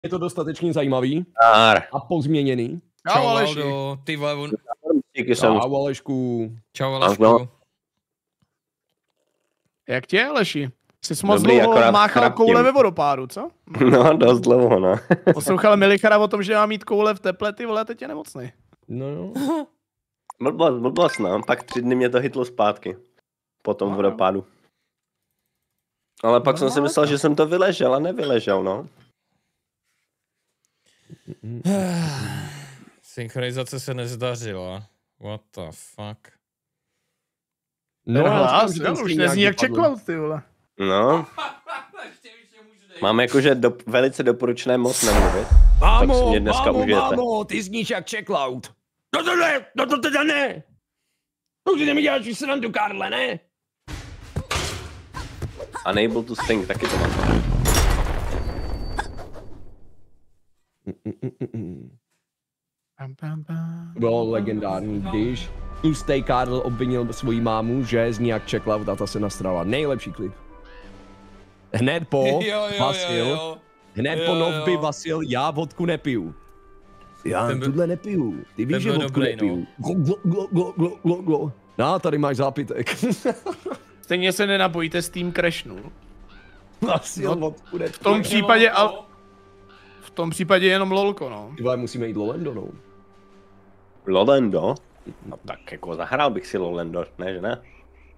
Je to dostatečně zajímavý a pozměněný. Čau, Aleši. Ty vole, Čau, Alešku. Čau, Alešku. Jak tě, Aleši? Jsi moc dlouho máchal koule ve vodopádu, co? No, dost dlouho, no. Poslouchal Milichara o tom, že má mít koule v teple, ty vole, teď je nemocný. No jo. Blbost, no. Pak 3 dny mě to hitlo zpátky. Po tom vodopádu. Ale pak jsem si myslel, že jsem to vyležel a nevyležel, no. Synchronizace se nezdařila. What the fuck? No, už nezní jak Checkloud, ty vole. No. Mám jakože velice doporučené moc nemluvit. Mámo, ty zníš jak Checkloud. No to teda ne. To už mi děláš srandu, Karle, ne? Unable to sting, taky to mám. Bylo legendární, když tlustej Karl obvinil svoji mámu, že zní jak Checkloud a ta se nastrala. Nejlepší klip. Hned po Vasil, hned po Novby Vasil, já vodku nepiju. Já tuhle nepiju, ty víš, že vodku nepiju. No, tady máš zápitek. Stejně se nenabojíte, Steam crashnul. Vasil vodku nepiju. V tom případě jenom lolko, no. Tyhle musíme jít Lolendo, no. Lolendo? No tak jako zahrál bych si Lolendo, ne, že ne?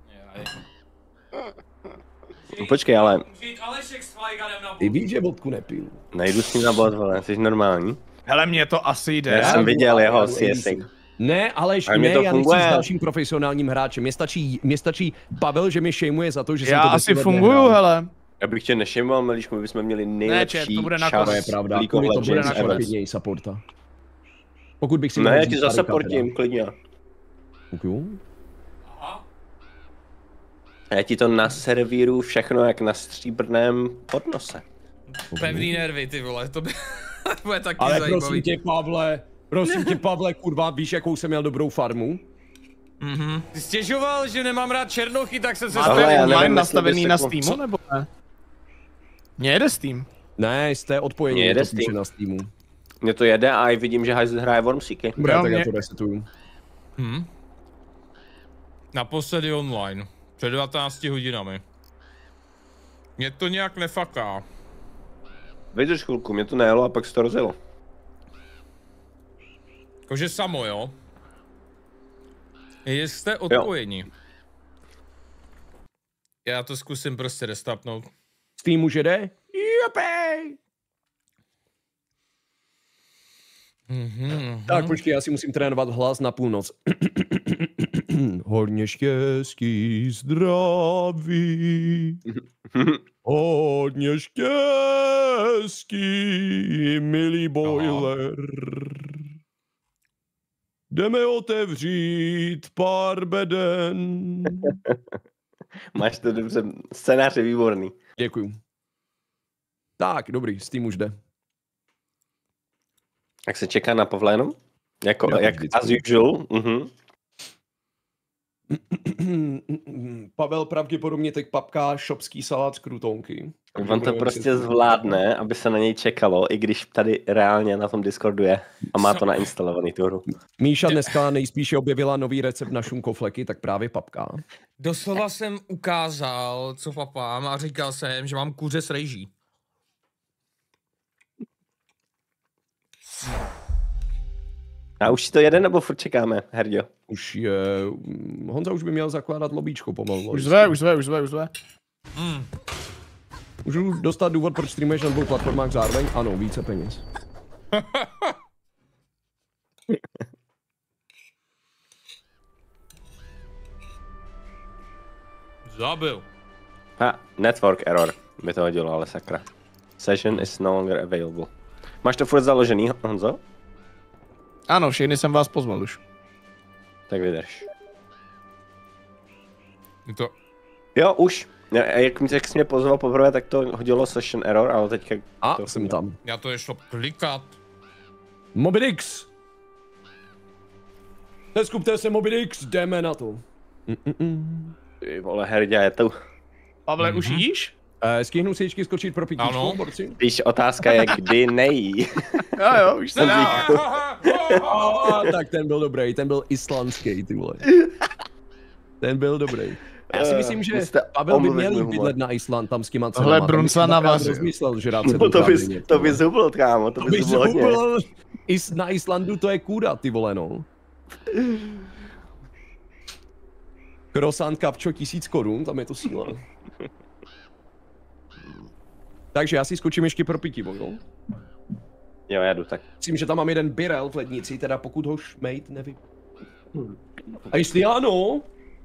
No, počkej, ale... Ty víš, že vodku nepiju. Nejdu s ním na bod, vole, jsi normální? Hele, mně to asi jde. Já jsem viděl jeho CSA. Ne, Aleš, ne, já nechci s dalším profesionálním hráčem. Mně stačí Pavel, že mě šejmuje za to, že jsem to asi funguju, hele. Já bych tě nešejmoval, Melišku, my bychom měli nejlepší čas. To je pravda, to bude na klidněji supporta. Pokud bych si ne, já ti zasupportím, klidně. Okay. Já ti to naservíru všechno jak na stříbrném podnose. Pevný nervy, ty vole, to bude taky ale zajímavý. Prosím tě, Pavle, kurva, víš, jakou jsem měl dobrou farmu? Ty stěžoval, že nemám rád černochy, tak jsem se online nastavený na Steamu, nebo ne? Mně jede Steam. Ne, jste odpojení, Mně jede Steam na Steamu. Mně to jede a i vidím, že Hajz hraje Wormseeky. Dobrá, tak já to resetuju. Naposledy online. Před 19 hodinami. Mě to nějak nefaká. Vydrž chvilku, mě to nejelo a pak se to rozjelo. Jakože samo, jo? Jste odpojení. Jo. Já to zkusím prostě restapnout. Steam už jede? Jopej! Tak počkej, já si musím trénovat hlas na půlnoc. Hodně štěstí, zdraví. Hodně štěstí, milý boiler. Jdeme otevřít pár beden. Máš to dobře, scénář je výborný. Děkuju. Tak, dobrý, Steam už jde. Jak se čeká na Pavla jenom? Jako, jak as usual. Pavel pravděpodobně teď papká šopský salát z krutonky. On to prostě zvládne, aby se na něj čekalo, i když tady reálně na tom Discordu je a má to nainstalovaný tu hru. Míša dneska nejspíše objevila nový recept na šunkofleky, tak právě papká. Doslova jsem ukázal, co papám a říkal jsem, že mám kuře s rejží. A už si to jede, nebo furt čekáme, Herďo? Už je... Honza už by měl zakládat lobíčko pomalu. Už zve. Můžu dostat důvod, proč streamuješ na 2 platformách zároveň? Ano, více peněz. Zabil. Network error by to hodilo, ale sakra. Session is no longer available. Máš to furt založený, Honzo? Ano, všechny jsem vás pozval už. Tak vydrž. To... Jo, už. Jak jsi mě pozval poprvé, tak to hodilo session error, ale teďka... A to jsem tam. Já to šlo klikat. Mobidix! Neskupte se Mobidix, jdeme na to. Ty vole, Herďa je tu. Pavle, už jíš? Stihnu si ještě skočit pro pitíčku, borci? Víš, otázka je, kdy nejí. Jo, už se dá. Tak ten byl dobrý, ten byl islandský, ty vole. Ten byl dobrý. Já si myslím, že Pavel by měl jít bydlet na Island, tam s těma cenama. Tohle Brunca na vás. Rozmyslel, že rád se To bys hubl, kámo, to bys hubl. Na Islandu to je kůda, ty vole, no. Croissant kapčo 1000 korun, tam je to síla. Takže já si skočím ještě pro pití, jo? Jo, já jdu tak. Myslím, že tam mám jeden birel v lednici, teda pokud ho šmejt, nevím. A jestli ano,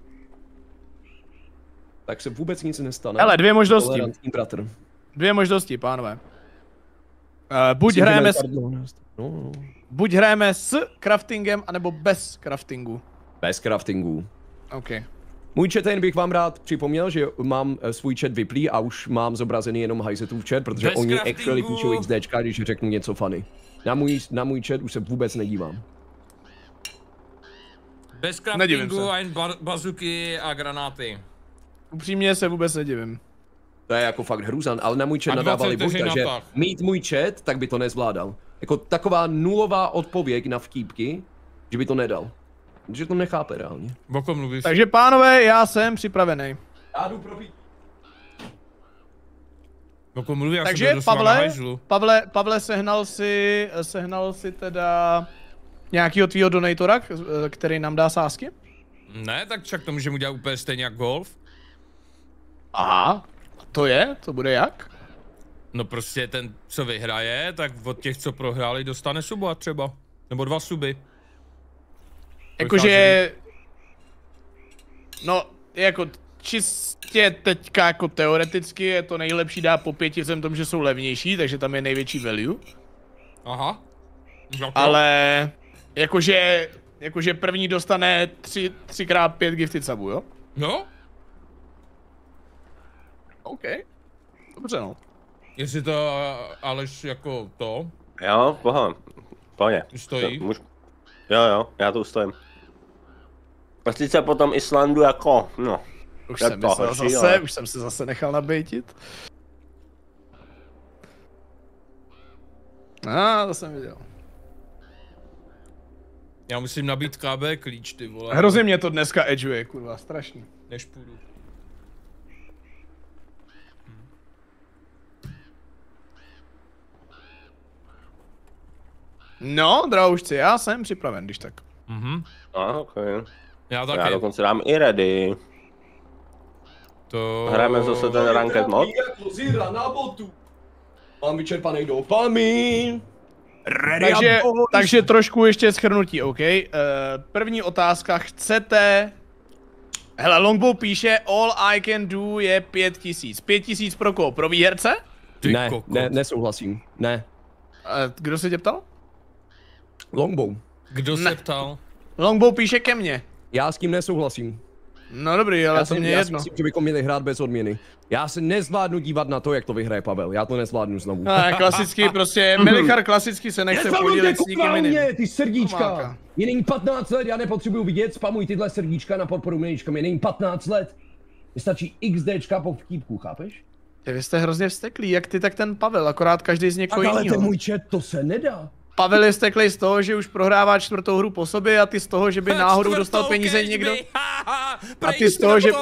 tak se vůbec nic nestane. Hele, dvě možnosti. Bratr. Dvě možnosti, pánové. Buď hrajeme s craftingem, anebo bez craftingu. Bez craftingu. OK. Můj chat jen bych vám rád připomněl, že mám svůj chat vyplý a už mám zobrazený jenom Hajzetův chat, protože bez oni craftingu. actually píšou XDčka, když řeknu něco funny. Na můj chat už se vůbec nedívám. Bez craftingu a jen bazuky a granáty. Upřímně se vůbec nedivím. To je jako fakt hrůzan, ale na můj chat nadávali Božda, že mít můj chat, tak by to nezvládal. Jako taková nulová odpověď na vtípky, že by to nedal. Že to nechápe reálně. O kom mluvíš? Takže pánové, já jsem připravený. Já jdu pro pití. O kom mluví, já takže Pavle, sehnal si teda nějakýho tvýho donatora, který nám dá sázky? Ne, tak však to můžeme udělat úplně stejně jak golf. Aha, to bude jak? No prostě ten, co vyhraje, tak od těch, co prohráli, dostane suba třeba. Nebo 2 suby. Jakože... No, jako čistě teďka jako teoreticky je to nejlepší dát po 5 vzhledem tomu, že jsou levnější, takže tam je největší value. Aha. Ale... Jakože první dostane 3x5 gifted subů, jo? No? OK. Dobře no. Jestli to Aleš jako to... Jo, pohodě. Stojí? Jo, já tu stojím. A sice po tom Islandu jako, no. Už jsem se zase nechal nabejtit. To jsem viděl. Já musím nabít KB klíč, ty vole. Hrozně mě to dneska edgeuje, kurva, strašný. Než půjdu. No, draužci, já jsem připraven, když tak. Okay. Já taky. Já dokonce dám i ready. To... Hrajeme zase ten ranked mod. Mám vyčerpaný dopamin. Takže trošku ještě shrnutí, OK? První otázka, chcete... Hele, Longbow píše, all I can do je 5000. 5000 pro koho? Pro výherce? Ne, nesouhlasím, ne. Kdo se tě ptal? Longbow. Kdo se ptal? Longbow píše ke mně. Já s tím nesouhlasím. No dobrý, ale to mě jedno. Já si myslím, že bychom měli hrát bez odměny. Já se nezvládnu dívat na to, jak to vyhraje Pavel. Já to nezvládnu znovu. Klasicky prostě, Melichar klasicky se nechce podílet s nikým jiným. Ty srdíčka! Je není 15 let, já nepotřebuju vidět, spamuj tyhle srdíčka na podporu Melička, je není 15 let. Mně stačí XDčka po vtípku, chápeš? Vy jste hrozně vzteklí, jak ty, tak ten Pavel, akorát každý z někoho jinýho. Ale ten můj chat, to se nedá. Pavel je vzteklý z toho, že už prohrává 4. hru po sobě a ty z toho, že by náhodou dostal peníze někdo. A ty z toho, že...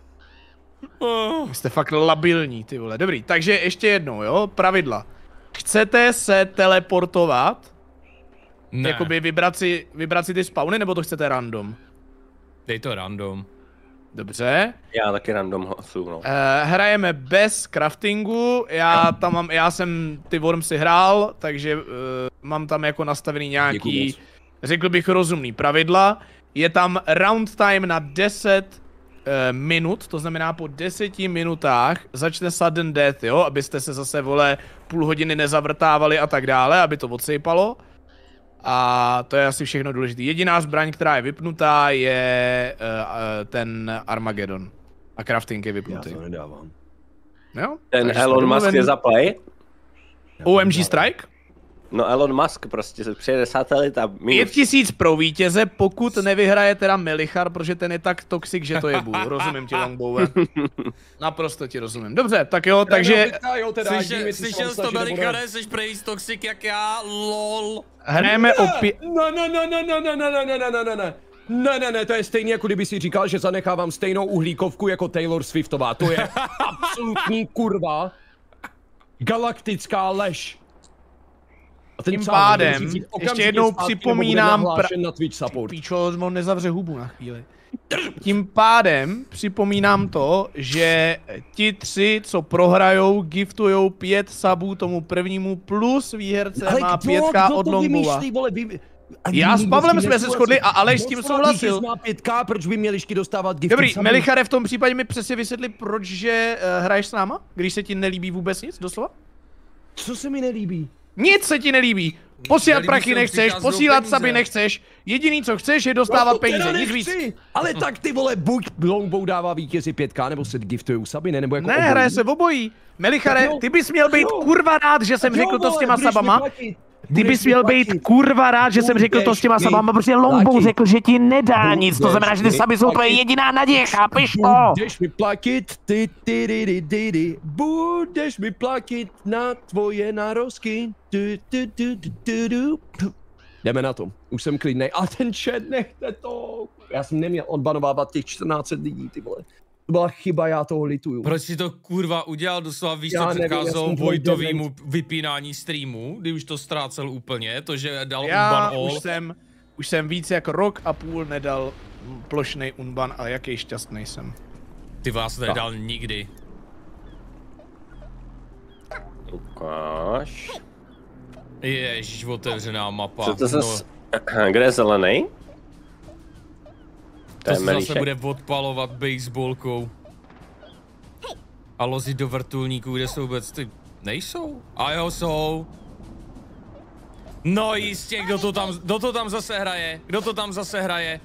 Vy jste fakt labilní, ty vole. Dobrý, takže ještě jednou, jo, pravidla. Chcete se teleportovat? Ne. Jakoby vybrat si ty spawny, nebo to chcete random? Dej to random. Dobře. Já taky random hlasu, no. Hrajeme bez craftingu, já jsem ty Wormsy hrál, takže mám tam jako nastavený nějaký, řekl bych, rozumný pravidla. Je tam round time na 10 minut, to znamená po 10 minutách začne sudden death, jo, abyste se zase, vole, půl hodiny nezavrtávali a tak dále, aby to odsejpalo. A to je asi všechno důležité. Jediná zbraň, která je vypnutá, je ten Armageddon. A crafting je vypnutý. Já to nedávám. Jo? Ten Elon Musk je za play? OMG Strike? No Elon Musk prostě se přijede satelit a minus. 5000 pro vítěze, pokud nevyhraje teda Melichar, protože ten je tak toxic, že to je bůh. Rozumím ti, Longbowe. Naprosto ti rozumím. Dobře, tak jo, takže... Slyšel jsi to, Melichare, jsi prejít toxic jak já, lol. Hrajeme opět... Ne, to je stejně, jako kdyby si říkal, že zanechávám stejnou uhlíkovku jako Taylor Swiftová. To je absolutní kurva. Galaktická lež. Tím pádem, ještě jednou připomínám... Na Twitch support. Píčo, on nezavře hubu na chvíli. Tím pádem připomínám to, že ti 3, co prohrajou, giftujou 5 subů tomu prvnímu plus výherce ale má 5k od Longbowa. Já s Pavlem jsme se shodli a Aleš s tím souhlasil. Má 5k, proč by měli dostávat gifty? Dobrý, Melichare, v tom případě mi přesně vysvětli, proč že hraješ s náma, když se ti nelíbí vůbec nic, doslova? Co se mi nelíbí? Nic se ti nelíbí. Posílat prachy nechceš, posílat suby nechceš, jediný co chceš je dostávat peníze, nic víc. Ale tak ty vole, buď Longbow dává vítězi 5k, nebo se giftujou suby, nebo jako ne, hraje se v obojí. Melichare, ty bys měl být kurva rád, že jsem řekl to s těma sabama. Ty bys měl být kurva rád, že jsem řekl to s těma sabama, protože Longbow řekl, že ti nedá nic, to znamená, že ty saby jsou úplně jediná naděje, chápeš to? Budeš mi platit, budeš mi platit na tvoje narozky. Jdeme na to, už jsem klidnej, ale ten chat nechte to. Já jsem neměl odbanovávat těch 14 lidí, ty vole. To byla chyba, já toho lituju. Proč si to kurva udělal, doslova víš, co předcházelo Vojtovému vypínání streamu, kdy už to ztrácel úplně, to, že dal unban all. Už jsem víc jak rok a půl nedal plošnej unban a jaký šťastný jsem. Ty vás nedal nikdy. Ukáž. Ježiš, otevřená mapa. Co to zase... Kde je zelený? To se zase bude odpalovat baseballkou. A lozit do vrtulníků, kde jsou vůbec ty... Nejsou? A jo, jsou. No jistě, kdo to tam zase hraje? Kdo to tam zase hraje?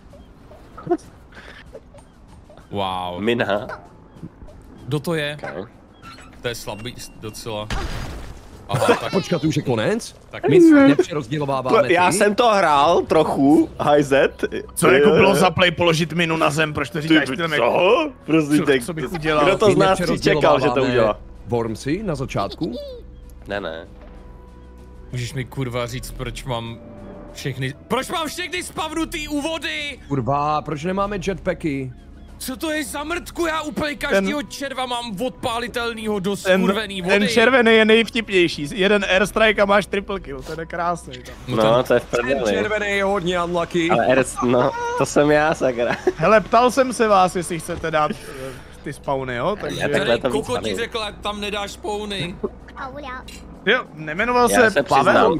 Wow. Minha. Kdo to je? Okay. To je slabý docela. Aha, tak... Počkat, už je konec? Tak my nepřerozdělováváme Já jsem to hrál trochu, hajzet. Co jako bylo za play položit minu na zem, proč to říkáš ty co? Prosím, co bych udělal? Kdo to z nás čekal, že to udělá? Wormsy na začátku? Ne. Můžeš mi kurva říct, proč mám všechny spavnutý u vody? Kurva, proč nemáme jetpacky? Co to je za mrtku? Já úplně každýho červa mám odpálitelnýho do skurvený vody. Ten červený je nejvtipnější. Jeden airstrike a máš triple kill, to je krásný. No, to je v prdeli. Ten červený je hodně unlucky. Ale no, to jsem já, sakra. Hele, ptal jsem se vás, jestli chcete dát ty spawny, jo? Takže... Tady Koko ti řekla, jak tam nedáš spawny. Jo, nemenoval se Pavel?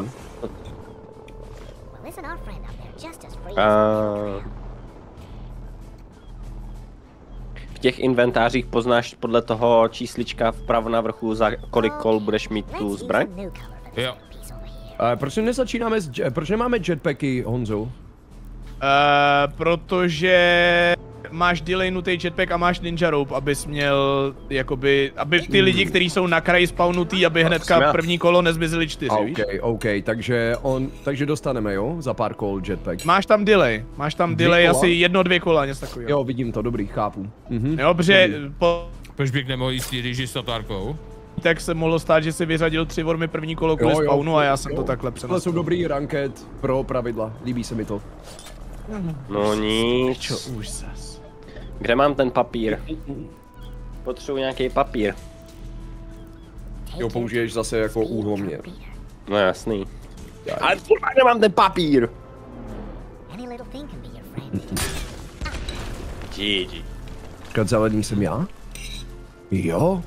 V těch inventářích poznáš podle toho číslička vpravo na vrchu, za kolik kol budeš mít tu zbraň? Jo. Proč nemáme jetpacky, Honzo? Protože máš delaynutý jetpack a máš ninja rope, abys měl, jakoby, aby ty lidi, kteří jsou na kraji spawnutý, aby hnedka první kolo nezmizeli 4, víš? OK, takže dostaneme, jo, za pár kol jetpack. Máš tam delay asi 1-2 kola, něco takového. Jo, vidím to, dobrý, chápu. Jo, protože Proč bych nemohl jít s režisatárkou? Tak se mohlo stát, že si vyřadil 3 wormy první kolo kvůli spawnu a já jsem to takhle přenesl. To jsou dobrý ranked pro pravidla, líbí se mi to. No nic. Čo už zas. Kde mám ten papír? Potřebuji nějaký papír. Jo, použiješ zase jako úhloměr. No jasný. Ale kurva, nemám ten papír! GG. Počkat, zelený jsem já? Jo?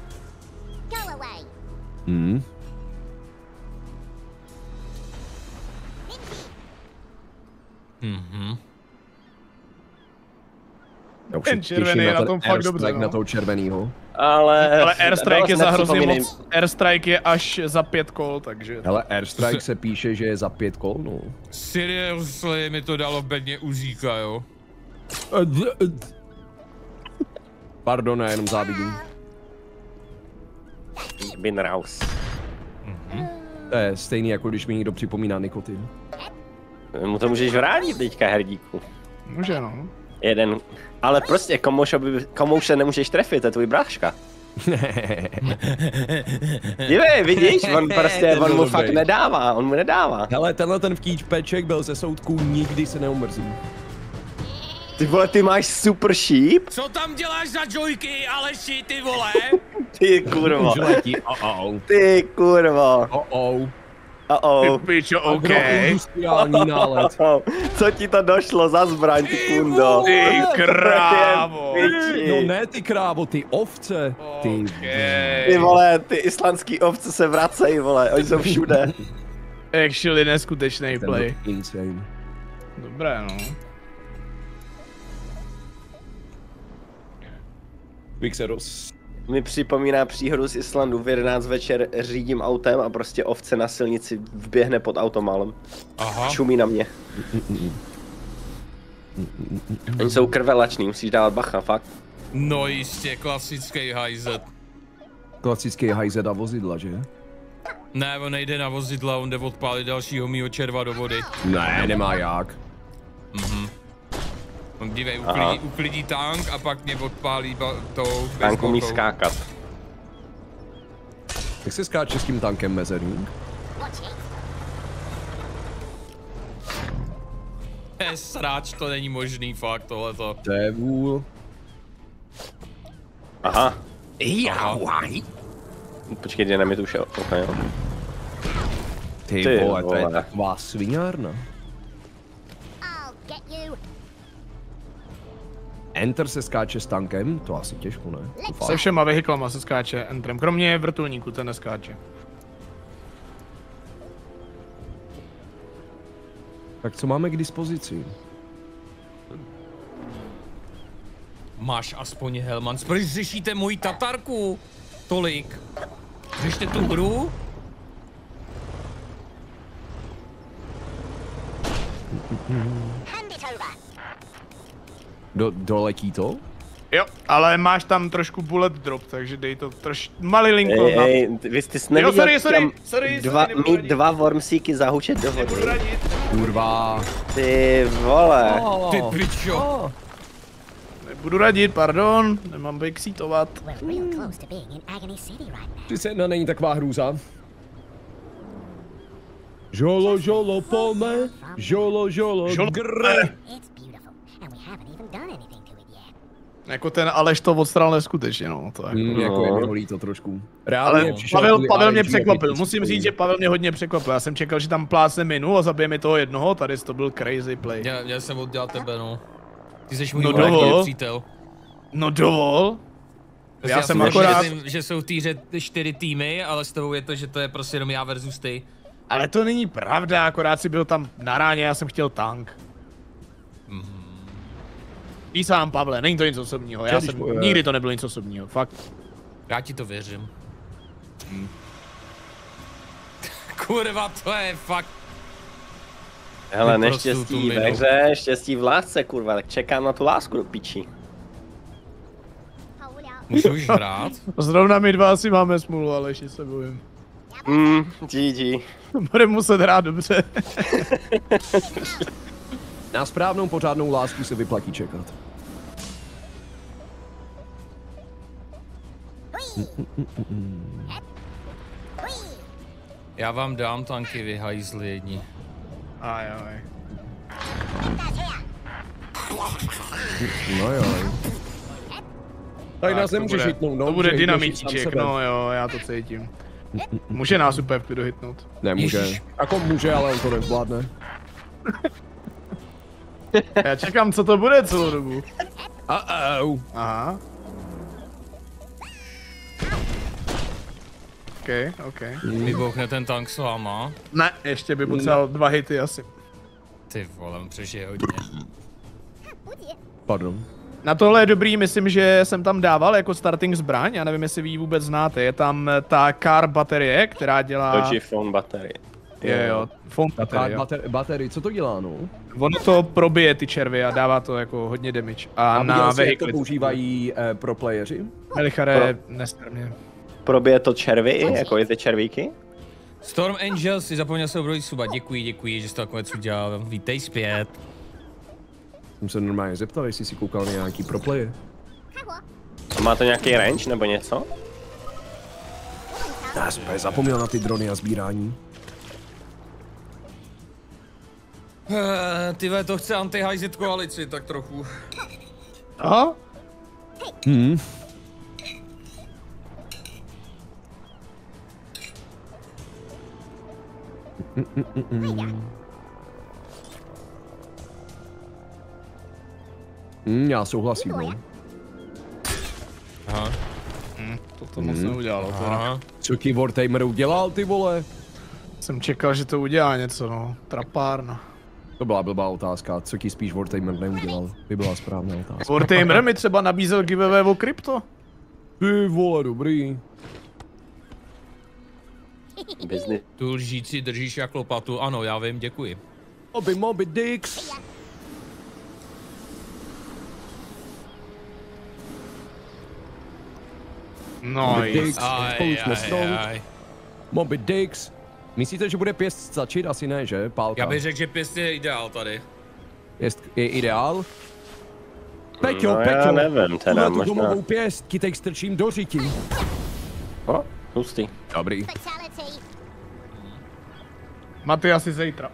Ten červený je na tom fakt dobře, no. Na toho červenýho. Ale Airstrike je za hrozně moc. Airstrike je až za 5 kol, takže... Hele, Airstrike se píše, že je za 5 kol, no. Seriously, mi to dalo bedně uzíka, jo? Pardon, já jenom závidím. Bin raus. To je stejný, jako když mi někdo připomíná nikotin. Mu to můžeš vrátit teďka, hrdíku. Může, no. Jeden. Ale prostě komu se nemůžeš trefit, to je tvůj bráška. Dívej, vidíš, on mu fakt nedává, on mu nedává. Hele, tenhle ten vtíčpeček byl ze soudků, nikdy se neumrzí. Ty vole, ty máš super sheep? Co tam děláš za joyky, Aleši, ty vole? Ty kurvo. Oh. Ty kurvo. Oh. Ty pičo, OK. Industriální nálet. Co ti to došlo za zbraň, ty kundo? Ty krávo. No ne ty krávo, ty ovce. Ty. Ty vole, ty islandský ovce se vracejí, vole, oni jsou všude. Actually neskutečný play. Insane. Dobré, no. Vixeros. Mi připomíná příhodu z Islandu, v 11 večer řídím autem a prostě ovce na silnici vběhne pod automálem. Aha. Čumí na mě. Oni jsou krvelační, musíš dávat bacha, fakt. No jistě, klasický hajzet. Klasický hajzet a vozidla, že? Ne, on nejde na vozidla, on jde odpálit dalšího mýho červa do vody. Ne, nemá jak. On dívej, uklidí tank a pak mě odpálí tou Tank umí skákat. Jak se skáče s tím tankem mezerník? Sráč, to není možný, fakt, tohleto. To je vůl. Aha. Počkej, Počkej, dynamit už je, okay. ty vole, to je taková sviňárna. Enter se skáče s tankem, to asi těžko, ne? Se všema vehiklama se skáče Enterem, kromě vrtulníku, ten neskáče. Tak co máme k dispozici? Máš aspoň Helmans, proč řešíte moji tatarku? Tolik. Řešte tu hru? Doletí to? Jo, ale máš tam trošku bullet drop, takže dej to malilinko. Vy jste neviděl, sorry, mít dva wormsíky zahučet do vody. Kurva. Ty vole. Ty pičo. Nebudu radit, pardon, nemám backseatovat. Ty se není taková hrůza. Žolo, pome, žolo, grr. Jako ten Aleš to odstral neskutečně, no. To jako je mi holí to trošku. Reálně Pavel mě překvapil, musím říct, že Pavel mě hodně překvapil. Já jsem čekal, že tam plácne minu a zabije mi toho jednoho, tady to byl crazy play. Já jsem oddělal tebe, no. Ty jsi můj přítel. No dovol. Já jsem akorát... že jsou v týře 4 týmy, ale s tebou je to, že to je prostě jenom já versus ty. Ale to není pravda, akorát si byl tam na ráně, já jsem chtěl tank. Ví sám, Pavle, není to nic osobního, nikdy to nebylo nic osobního, fakt. Já ti to věřím. Kurva, to je fakt... Hele, neštěstí ve hře, štěstí v lásce, kurva, tak čekám na tu lásku do piči. Můžu už hrát? Zrovna my dva asi máme smůlu, ale ještě se bojím. GG. Budeme muset hrát dobře. Na správnou pořádnou lásku se vyplatí čekat. Já vám dám tanky, vy hajzli jedni. Aj. No jo. Tak nás nemůžeš hitnout, no. To bude dynamitíček, no jo, já to cítím. Může nás úplně v klidu hitnout. Nemůže. Jako může, ale on to nezvládne. Já čekám, co to bude celou dobu. Aha. OK. Vybouchne ten tank s váma? Ne, ještě by potřeboval 2 hity asi. Ty vole, on přežije hodně. Pardon. Na tohle je dobrý, myslím, že jsem tam dával jako starting zbraň, já nevím, jestli vy ji vůbec znáte, je tam ta car baterie, která dělá... Točí phone baterie. Jo, phone baterie. Baterie, co to dělá, no? Ono to probije ty červy a dává to jako hodně damage. A na vehikle to používají pro playeři? Melichare, nestrmě. Probije to červy, jako je ty červíky? Storm Angel si zapomněl se obrojit suba. Děkuji, že jsi to nakonec udělal. Vítej zpět. Jsem se normálně zeptal, jestli si koukal na nějaký proplaye. Má to nějaký range nebo něco? Já jsem zapomněl na ty drony a sbírání. Tyhle, to chce anti-high koalici, tak trochu. Aha. Já souhlasím, no. Aha. To moc neudělalo, teda. Co ti Wartamer udělal, ty vole? Jsem čekal, že to udělá něco, no. Trapárna. To byla blbá otázka, co ti spíš Wartamer neudělal? By byla správná otázka. Wartamer mi třeba nabízel giveaway o krypto. Ty vole, dobrý. Business. Tu lžíci držíš jak lopatu, ano, já vím, děkuji. Moby Dicks. Nice. Moby Dicks. Myslíte, že bude pěst stačit? Asi ne, že? Pálka. Já bych řekl, že pěst je ideál tady. Pěst je ideál? Peťo, No, Peťo, já nevím, teda tu možná. domovou pěst, kytek strčím do řiti. O, hustý. Dobrý. Maty asi zítra.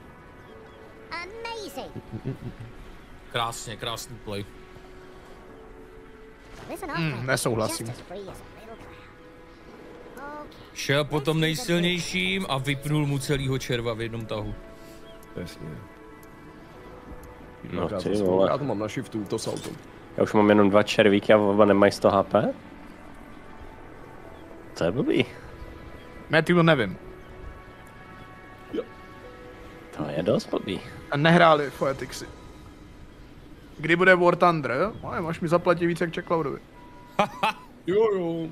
Krásný play. Nesouhlasím. Šel po tom nejsilnějším a vypnul mu celýho červa v jednom tahu. Jasně. No, ty vole. Já to mám na shiftu, to salto. Já už mám jenom 2 červíky a oba nemají 100 HP? To je blbý. Matthew nevím. To je dost blbý. A nehráli Foetixy. Kdy bude War Thunder, jo? No, máš mi zaplatit víc jak Checklaudovi. Jo.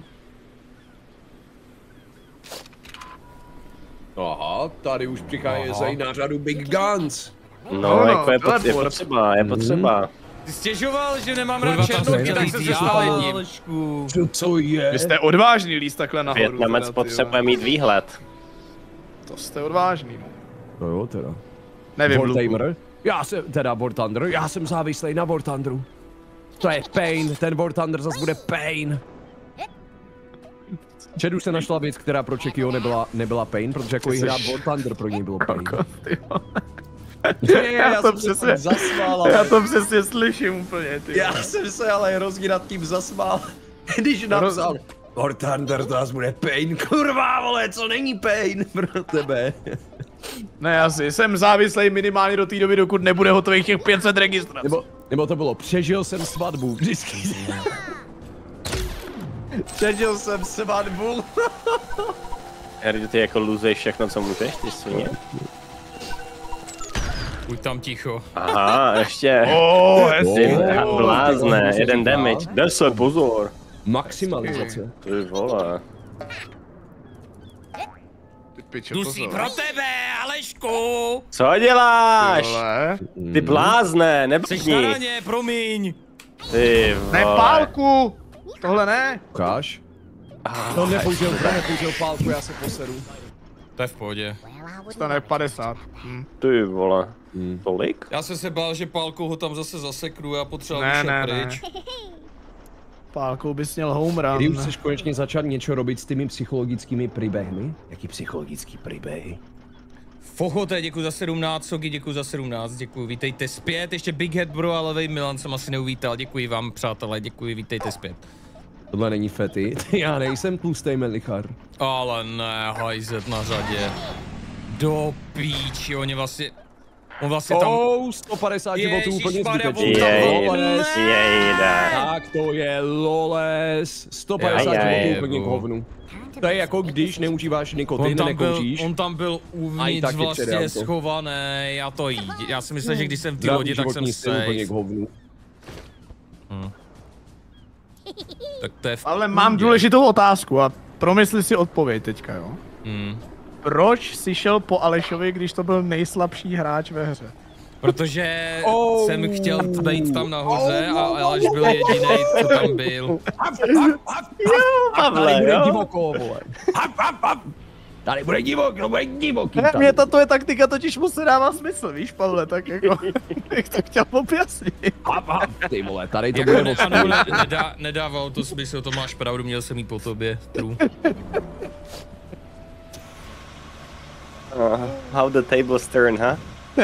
Aha, tady už přicházejí na řadu Big Guns. No, jako je potřeba. Ty stěžoval, že nemám rád černovky, tak jsem se stal jedním. Co je? Vy jste odvážný líst takhle nahoru. Větnamec potřebuje mít výhled. To jste odvážný, no. No jo, teda. Nevím, Wartamer? War Thunder, já jsem závislý na War Thunderu. To je pain, ten War Thunder zase bude pain. Čet už se našla věc, která pro Čekio nebyla pain, protože jako hrát War Thunder pro něj bylo pain. Já to přesně slyším úplně, ty. Já jsem se ale hrozně nad tím zasmál, když napsal War Thunder to zase bude pain, kurva vole, co není pain pro tebe. Ne, asi jsem závislý minimálně do té doby, dokud nebude hotových těch 500 registrací. Nebo to bylo, přežil jsem svatbu, vždycky. Přežil jsem svatbu. Herdy, ty jako luzej všechno, co můžeš, ty svině. Buď tam ticho. Aha, ještě. Blázne, 1 damage, 10, pozor. Maximalizace. Ty vole. Dusí pro tebe, Alešku! Co děláš? Ty blázne, Jsi nebudni. na raně, promiň. Ty vole. Ne, pálku! Tohle ne. Ukáž? No nepoužil pálku, já se poseru. To je v pohodě. Stane 50. Ty vole. Tolik? Já jsem se bál, že pálkou ho tam zase zaseknu, já potřeboval vyšel pryč. Pálkou bys měl home run. Kdy už chceš konečně začat něco robit s těmi psychologickými příběhy? Jaký psychologický příběhy? Fochote, děkuji za 17, Sogi, děkuji za 17, děkuji, vítejte zpět, ještě Big Head Bro, ale vej Milan jsem asi neuvítal, děkuji vám přátelé, děkuji, vítejte zpět. Tohle není fety, já nejsem tlustej melichar. Ale ne, hajzet na řadě. Do píči, on vlastně tam... 150 životů úplně Ježišmarja, zbytečně. Jejda. Tak to je loles. 150 životů úplně k hovnu. To je jako když neužíváš nikotin, nekouříš. On tam byl uvnitř vlastně schovaný, já si myslím, že když jsem v té lodi, tak jsem safe. Tak to je Ale mám důležitou otázku a promysli si odpověď teďka, jo? Proč jsi šel po Alešovi, když to byl nejslabší hráč ve hře? Protože jsem chtěl být tam nahoře a Aleš byl jediný, co tam byl. Pavle, jo? Tady bude divoký, to bude divoký. Mně ta tvoje taktika totiž mu se dává smysl, víš, Pavle, tak jako, bych to chtěl objasnit. Ty vole, tady to Jako bude moc. nedávalo to smysl, to máš pravdu, měl jsem jít po tobě, true. How the tables turn, huh?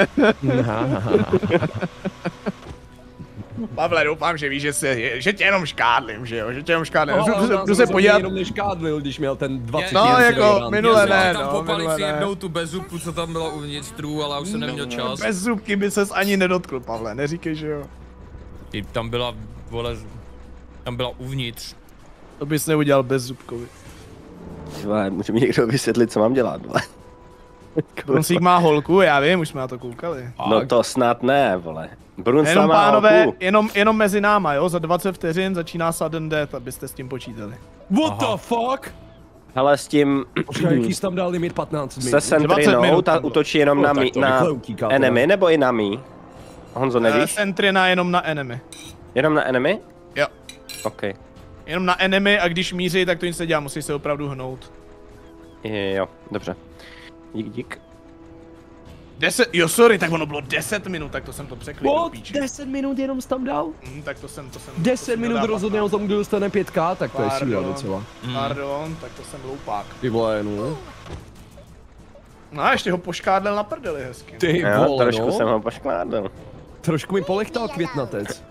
Pavle, doufám, že víš, že tě jenom škádlím, že jo, že tě jenom škádlím. Jdu se podívat. Jenom neškádlil, když měl ten 20. No, jako minule ne, tam no, popali minule si ne. jednou tu bezzubku, co tam byla uvnitř, true, ale já už jsem neměl čas. Bez zubky by ses ani nedotkl, Pavle, neříkej, že jo. Ty, tam byla, vole, tam byla uvnitř. To bys neudělal bez zubkovi. Může mi někdo vysvětlit, co mám dělat, vole. Brunsík má holku, já vím, už jsme na to koukali. No to snad ne, vole. Brunsík Jenom má pánové, holku. jenom mezi náma, jo, za 20 vteřin začíná sudden death, abyste s tím počítali. What the fuck? Hele, s tím... Jaký jsi tam dal limit 15 minut? Se Sentrinou, ta útočí jenom na, na enemy, nebo i na mí? Honzo, nevíš? Sentrina jenom na enemy. Jenom na enemy? Jo. OK. Jenom na enemy a když míří, tak to nic nedělá, musí se opravdu hnout. Jo, dobře. Dík. 10, jo sorry, tak ono bylo 10 minut, tak to jsem to překlikl. What? 10 minut jenom jsi tam dal? Tak to jsem 10 minut rozhodně o tom, kdo dostane 5K, tak to je síla docela. Pardon, tak to jsem hloupák. Ty vole, no. No a ještě ho poškádlel na prdeli hezky. Ty Jo, vole, trošku no. jsem ho poškládal. Trošku mi polechtal květnatec.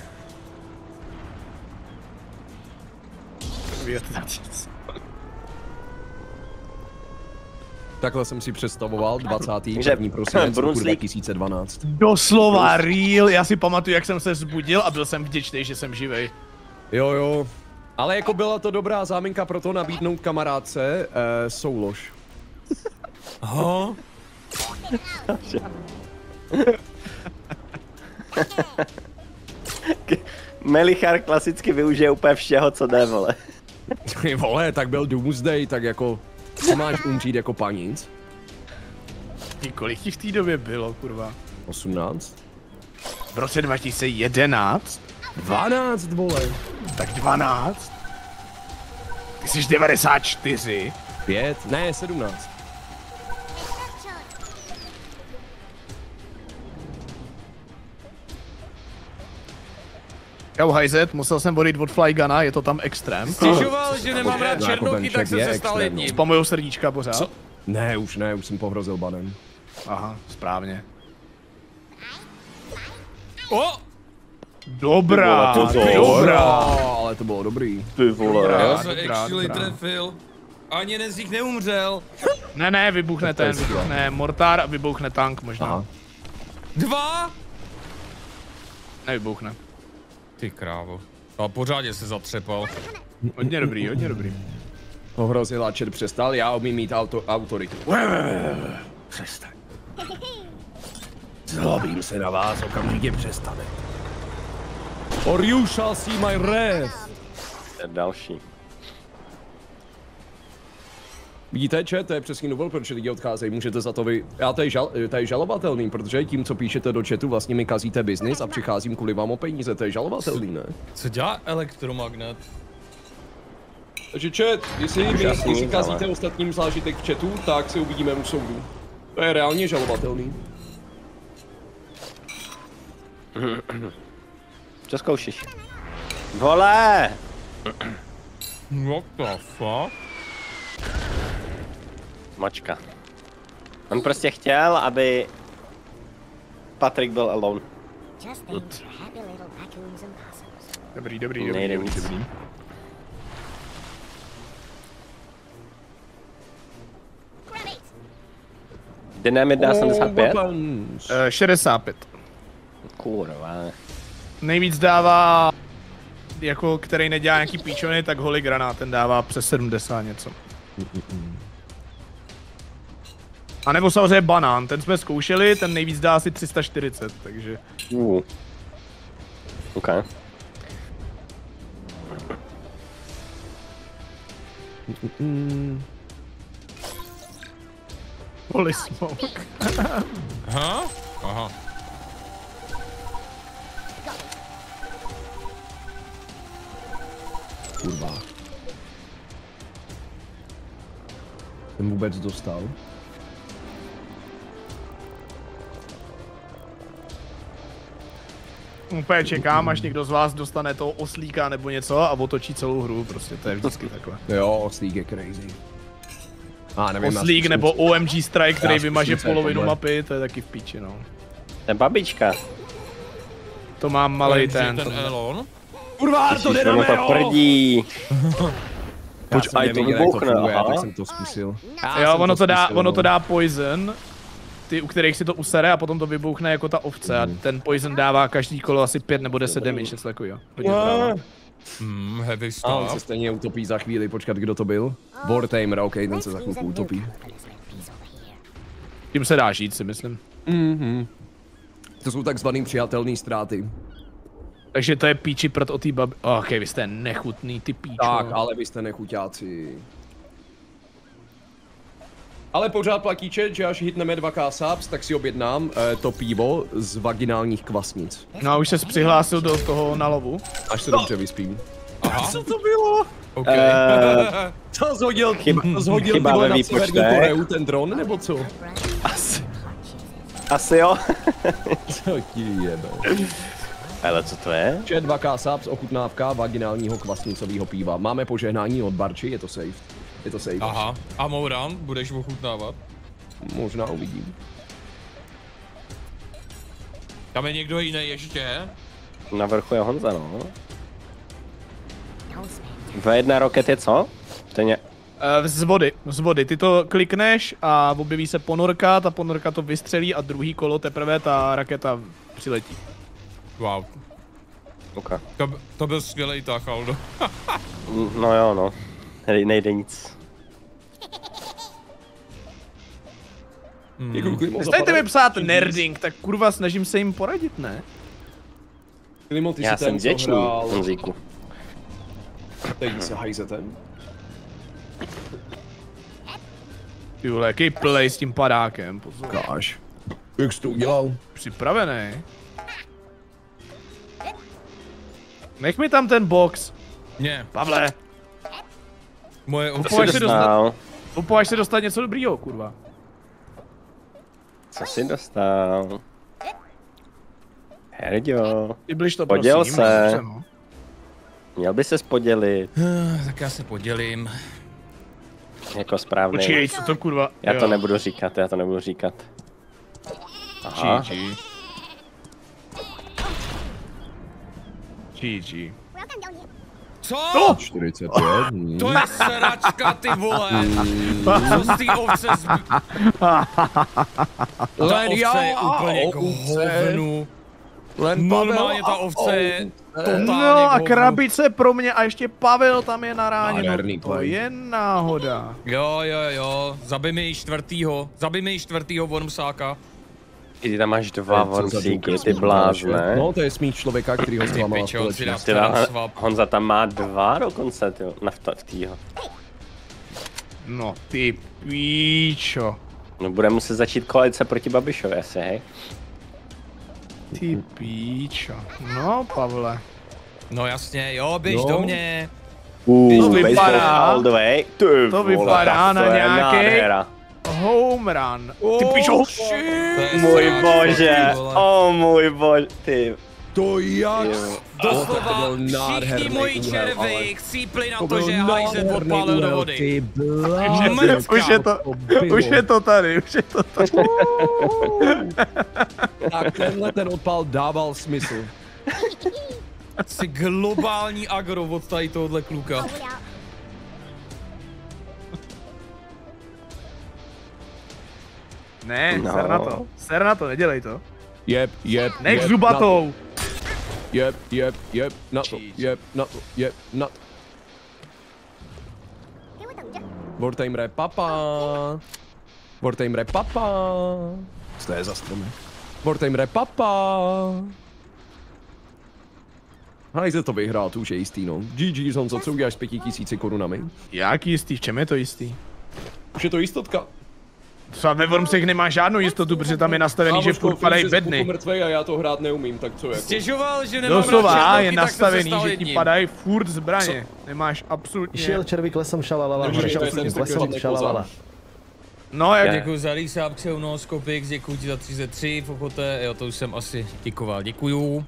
Květnatec. Takhle jsem si představoval 21. prosinec roku 2012. Doslova real, já si pamatuju, jak jsem se zbudil a byl jsem vděčný, že jsem živej. Jo. Ale jako byla to dobrá záminka pro to nabídnout kamarádce soulož. Aha. Melichar klasicky využije úplně všeho, co jde, vole. Ty vole, tak byl Doomsday, tak jako co máš umřít jako paníc? Kolik ti v té době bylo, kurva? 18? V roce 2011? 12, vole. Tak 12? Ty jsi 94? 5? Ne, 17. Jo, hajzet, musel jsem odejít od Flygana, je to tam extrém. Stěžoval, že nemám rád No, černouky, jako tak jsem je se stal extrém, jedním. Spamujou srdíčka pořád? Co? Ne, už jsem pohrozil banem. Aha, správně. O! Dobrá, Dobrá, ale to bylo dobrý. Ty vole. Já se dobrá, actually dobrá. trefil. Ani jeden z nich neumřel. Ne, vybuchne ten, vybuchne mortár a vybuchne tank možná. Aha. 2? Nevybuchne. Ty krávo. A pořádně se zatřepal. Hodně dobrý, hodně dobrý. Ohrozil a chat přestal, já umím mít autoritu. Přestaň. Zlobím se na vás, okamžitě přestane. Or you shall see my wrath. Další. Vidíte, chat, to je přesně důvod, proč lidi odcházejí, můžete za to vy... Já to je žalovatelný, protože tím, co píšete do chatu, vlastně mi kazíte biznis a přicházím kvůli vám o peníze, to je žalovatelný, ne? Co dělá elektromagnet? Takže chat, jestli kazíte ostatním zážitek v chatu, tak se uvidíme u soudu. To je reálně žalovatelný. Co zkoušíš? Vole! What the fuck? Mačka. On prostě chtěl, aby Patrik byl alone. Dobrý. Nejde víc. Dynamit dá 75? 65. Kurva. Nejvíc dává, jako který nedělá nějaký píčoviny, tak holy granát, ten dává přes 70 něco. A nebo samozřejmě banán, ten jsme zkoušeli, ten nejvíc dá asi 340, takže... OK. Holy smoke. Aha. Kurva. jsem vůbec dostal. Úplně čekám, až někdo z vás dostane toho oslíka nebo něco a otočí celou hru, prostě to je vždycky takhle. Jo, oslík je crazy. Nevím, Oslík nebo OMG Strike, který vymaže polovinu mapy, to je taky v píči, no. To je babička. To mám malej ten Elon. Kurva, to jde na to prdí. Proč aj to vybuchne, tak jsem to zkusil. Jo, ono to dá poison, ty, u kterých si to usere a potom to vybuchne jako ta ovce a ten poison dává každý kolo asi 5 nebo 10 damage, něco takového. Heavy stuff. On se stejně utopí za chvíli, počkat, kdo to byl? Wartamer, ok, ten se za chvilku utopí. Tím se dá žít, si myslím. To jsou takzvaný přijatelné ztráty. Takže to je píči prd o tý babi... Ok, vy jste nechutný, ty píčo. Tak, ale vy jste nechuťáci. Ale pořád platí chat, že až hitneme 2K subs, tak si objednám to pivo z vaginálních kvasnic. No a už ses přihlásil do toho na lovu. Až se dobře vyspím. Aha. Co to bylo? Okay. Co zhodil ty vole na Severní Koreu, ten dron, nebo co? Asi jo. Co ti jebe? Ale co to je? Chat 2K subs, ochutnávka vaginálního kvasnicového piva. Máme požehnání od Barči, je to safe. Je to safe. Aha. A Mouran, budeš ochutnávat? Možná uvidím. Tam je někdo jiný ještě? Na vrchu je Honza, no. V1 roket je co? To je Z vody. Ty to klikneš a objeví se ponorka, ta ponorka to vystřelí a druhý kolo teprve ta raketa přiletí. Wow. Okay. To byl skvělej tah, Aldo. No jo, no. Nejde nic. Přestaňte mi psát nerding, tak kurva snažím se jim poradit, ne? Já jsem vděčný, Honzíku. Teď se hajzetem. Ty vole, jaký play s tím padákem, pozor. Káš. Jak jsi to udělal? Připravený. Nech mi tam ten box. Ne. Pavle. Moje Upováš se dostat něco dobrýho, kurva. Co jsi dostal? Herďo. Ty bliž to, poděl prosím. Se. Měl by ses podělit. Tak já se podělím. Jako správný. Počkej, co to kurva? Já to nebudu říkat, Aha. GG. Co? No! 45. To je sračka, ty vole. Co z té ovce Ta ovce je úplně k hovnu. Normálně ta ovce je totálně No a krabice pro mě a ještě Pavel tam je naráněno. To play. je náhoda. Jo. Zabij mi čtvrtýho Wormsáka. Ty tam máš 2 Wormsíky, ty blázne. No to je smích člověka, který ho zklamal společnost. Honza tam má 2 dokonce, tyjo, v týho. No ty píčo. No bude muset začít koalice proti Babišovi asi, hej? Ty píčo. No Pavle. No jasně, jo, běž do mě. To vypadá, all the way. to vypadá na nějaký home run. Ty píčo. Můj bože, můj bože, ty. To jak? Doslova všichni moji červy chcípli na to, že hajzet odpálil do vody. Už je to tady. Tak tenhle ten odpál dával smysl. Jsi globální agro od tady tohohle kluka. Ne, no. Ser na to, nedělej to. Jeb, Nech zubatou. Jeb, na to. Wartamere papa. Co to je za stromy? Wartamere papa. Hajze to vyhrál, to už je jistý, no. GG, Honzo, co uděláš s 5000 korunami? Jak jistý, v čem je to jistý? Už je to jistotka. Třeba ve Wormsech nemá žádnou jistotu, protože tam je nastavený, že furt padají bedny. Mrtvej a já to hrát neumím, tak co jako? Stěžoval, že nemám doslova je nastavený, že ti padají furt zbraně. Nemáš absolutně... Šel červík lesem šalalala, šalalala. No, jak... Děkuji za resub, Xeunos, Kopix, děkuji ti za 33, Fokote, jo, to už jsem asi děkoval, děkuju.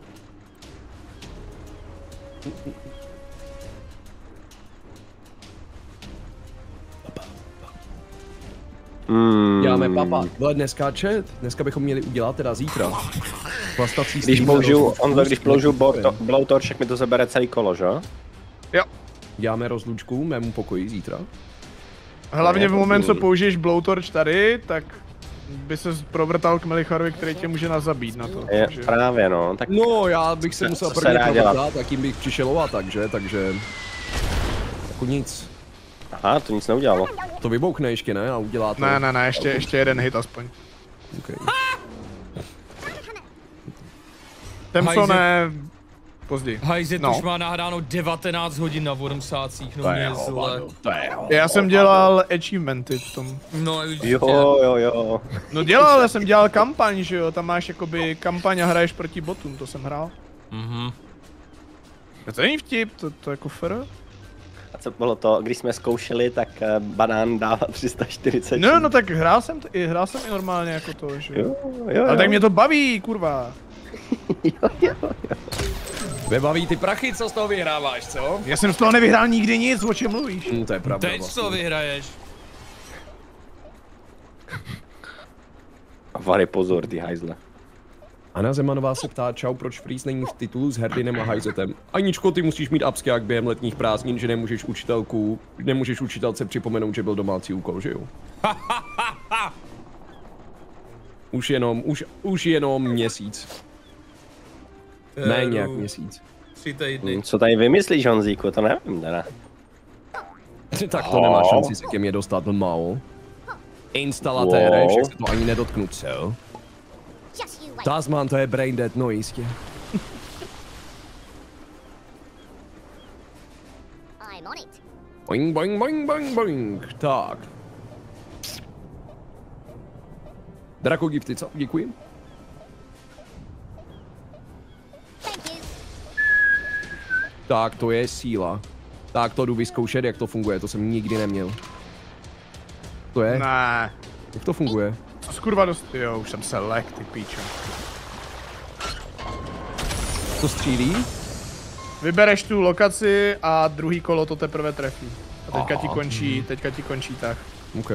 Děláme papa. Vole, dneska bychom měli udělat teda zítra. Když použiju Blowtorch, tak mi to zabere celý kolo, že? Jo. Děláme rozlučku v mému pokoji zítra. Hlavně v moment, co použiješ Blowtorch tady, tak by se provrtal k Melicharovi, který tě může nazabít na to. Je, právě no. Tak no, já bych se musel prvně provrtat, tak jim bych přišel a takže jako nic. Aha, to nic neudělalo. To vyboukne ještě, ne? A udělá to. Ne, ještě jeden hit aspoň. Okay. Tempsone později. Hajzet už má nahráno 19 hodin na wormsácích, no mě zle. Já jsem dělal achievementy v tom. No jo. No dělal, já jsem dělal kampaň, že jo, tam máš jakoby kampaň a hraješ proti botům, to jsem hrál. To není vtip, to jako fair. A co bylo to, když jsme zkoušeli, tak banán dává 340. No tak hrál jsem i normálně jako to, že jo. Ale tak mě to baví, kurva. Jo. Baví ty prachy, co z toho vyhráváš, co? Já jsem z toho nevyhrál nikdy nic, o čem mluvíš? To je pravda. Teď co vyhraješ? Vary, pozor, ty hajzle. Anna Zemanová se ptá, čau, proč Freeze není v titulu s Herdinem a Hajzetem? Aničko, ty musíš mít upskák během letních prázdnin, že nemůžeš učitelce připomenout, že byl domácí úkol, že jo? Už jenom měsíc. Méně jak měsíc. 3 týdny. Co tady vymyslíš, Honzíku, to nevím teda. Tak to nemá šanci se ke mně dostat málo. Instalatére, však se to ani nedotknu, co? Tasman, to je brain dead, no jistě. Boing, boing, boing, boing, boing. Tak. Draco gifty, co? Děkuji. Tak, to je síla. Tak to jdu vyzkoušet, jak to funguje, to jsem nikdy neměl. To je? Ne. Jak to funguje? Co skurva dost... Jo, už jsem select, ty píčo. To střílí? Vybereš tu lokaci a druhý kolo to teprve trefí. A teďka ti končí tak. OK.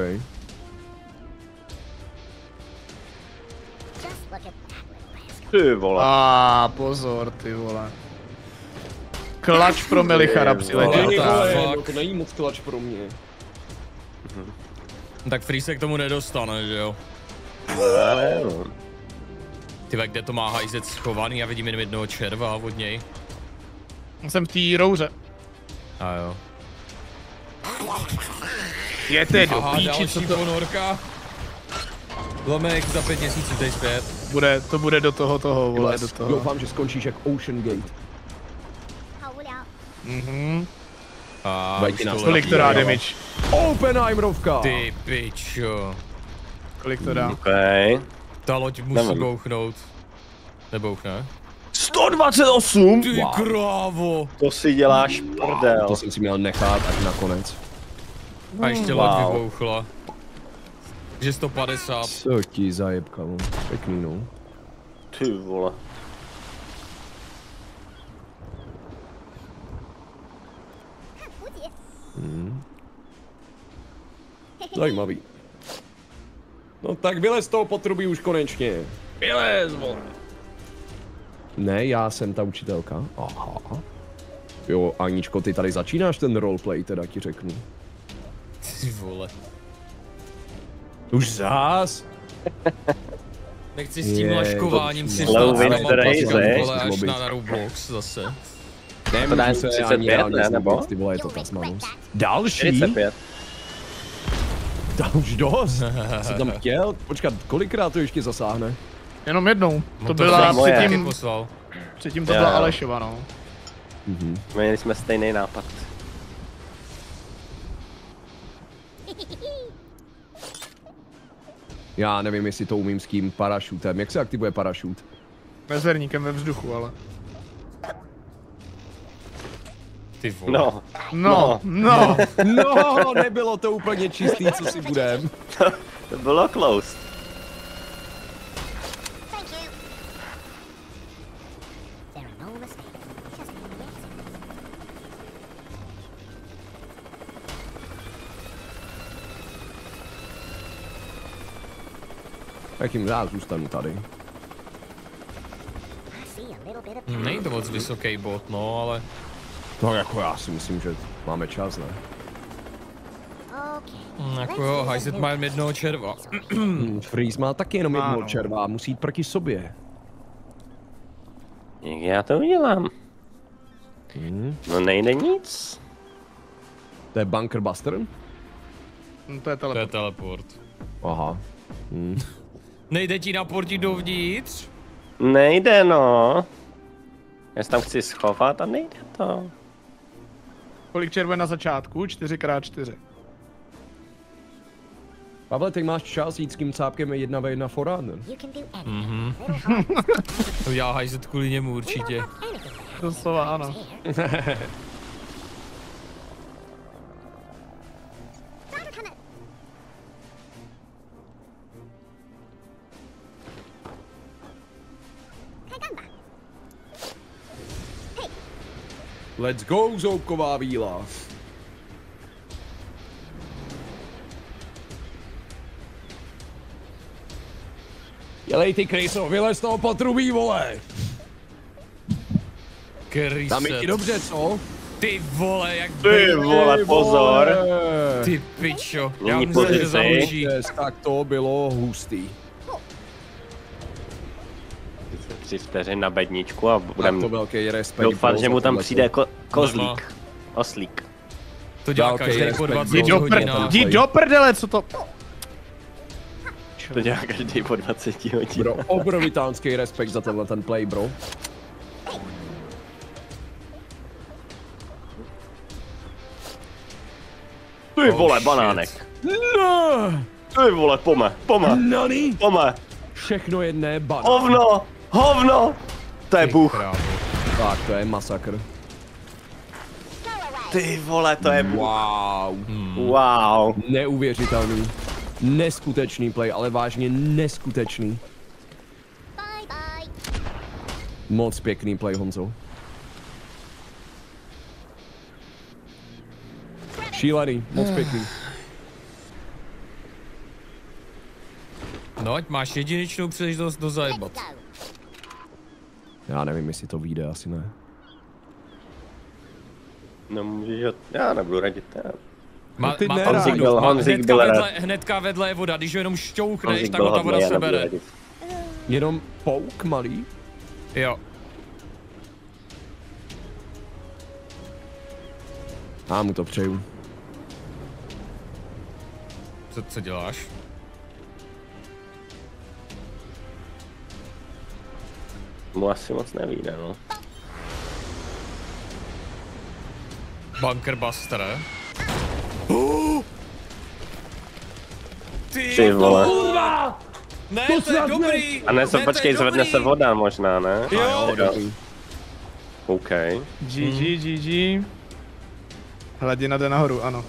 Ty vole. Pozor, ty vole. Klač pro Melichara přiletěl. No to není moc klač pro mě. Tak Free se k tomu nedostane, že jo? No. Tyve, kde to má hajzec schovaný, já vidím jen jednoho červa od něj. Jsem v té rouře. A jo. Je to do Aha, píči, co to... ponorka. Lomek za 5 měsíců, dej zpět. To bude do toho, vole, do toho. Doufám, že skončíš jak Ocean Gate. Kolik to dá damage? Oppenheimerovka! Ty pičo. Kolik to dá? Okay. Ta loď musí bouchnout. Nebouchne? 128? Ty krávo! To si děláš prdel. To jsem si měl nechat až nakonec. A ještě loď vybouchla. Takže 150. Co ti zajebkalo? Pěkný, no. Ty vole. Zajímavý. No tak vylez z toho potrubí už konečně. Vylez, vole. Ne, já jsem ta učitelka. Aha. Jo, Aničko, ty tady začínáš ten roleplay, teda ti řeknu. Ty vole. Už zás? Nechci s tím laškováním si až na Roblox zase. Nemůžu se ani reálně znapit, ty vole, je to Tasmanus. Další? 45. Dá už dost. Co tam chtěl? Počkat, kolikrát to ještě zasáhne? Jenom jednou. To byla předtím to byla Alešova, no. Měli jsme stejný nápad. Já nevím, jestli to umím s tím parašutem. Jak se aktivuje parašut? Mezerníkem ve vzduchu, ale. Ty vole. No, nebylo to úplně čistý, co si budem. To bylo close. Jak jim rád zůstanu tady. Není to moc vysoký bod, no, ale... No jako já si myslím, že máme čas, ne? Jako jo, Hajzet má jen jednoho červa. Freeze má taky jenom jednoho červa, musí jít proti sobě. Jak já to udělám? No nejde nic. To je Bunker Buster? To je teleport. To je teleport. Aha. Nejde ti naportit dovnitř? Nejde no. Já se tam chci schovat a nejde to. Kolik červen na začátku? 4x4. Pavle, ty máš čas jít s tím cápkem 1v1 forehand. To dělá Hajzet kvůli němu určitě. Doslova ano. Let's go, zoubková víla. Dělej ty Kryso, vylez z toho potrubí, vole! Kryse. Tam je ti dobře, co? Ty vole, jak Ty vole, pozor. Ty pičo. Já Není myslím, že pozici. zahluší. Tak to bylo hustý. 3 vteřin na bedničku a Tak budem to velký respekt. doufat, že mu tam tohleto. přijde kozlík. Oslík. To dělá Velký každý po respekt, 20 bro. hodinách. Jdi do prdele, co to? To dělá každý po 20 Bro, hodinách. obrovitánský respekt za tenhle ten play, bro. Ty vole, banánek. No! Ty vole, pome. Nani? Pome. Všechno jedné banán. Hovno. To je bůh. Tak, to je masakr. Ty vole, to je bůh. Wow. Wow. Neuvěřitelný. Neskutečný play, ale vážně neskutečný. Moc pěkný play, Honzo. Šílený, moc pěkný. No, ať máš jedinečnou příležitost do zajebat. Já nevím, jestli to vyjde, asi ne. No můžeš ho... Já nebudu radit. ty Má nerad. Honzik byl rád. hnedka vedle je voda, když ho jenom šťouchneš, Honzik tak byl ho ta voda hodnej, já nebudu sebere. radit. Jenom pouk malý? Jo. Já mu to přeju. Co děláš? Mu asi moc nevíde, no. Bunker Buster. Ty vole. Ne, to je dobrý! A ne, to je počkej, zvedne dobrý. se voda možná, ne? Jo. OK. GG. Hladina jde nahoru, ano.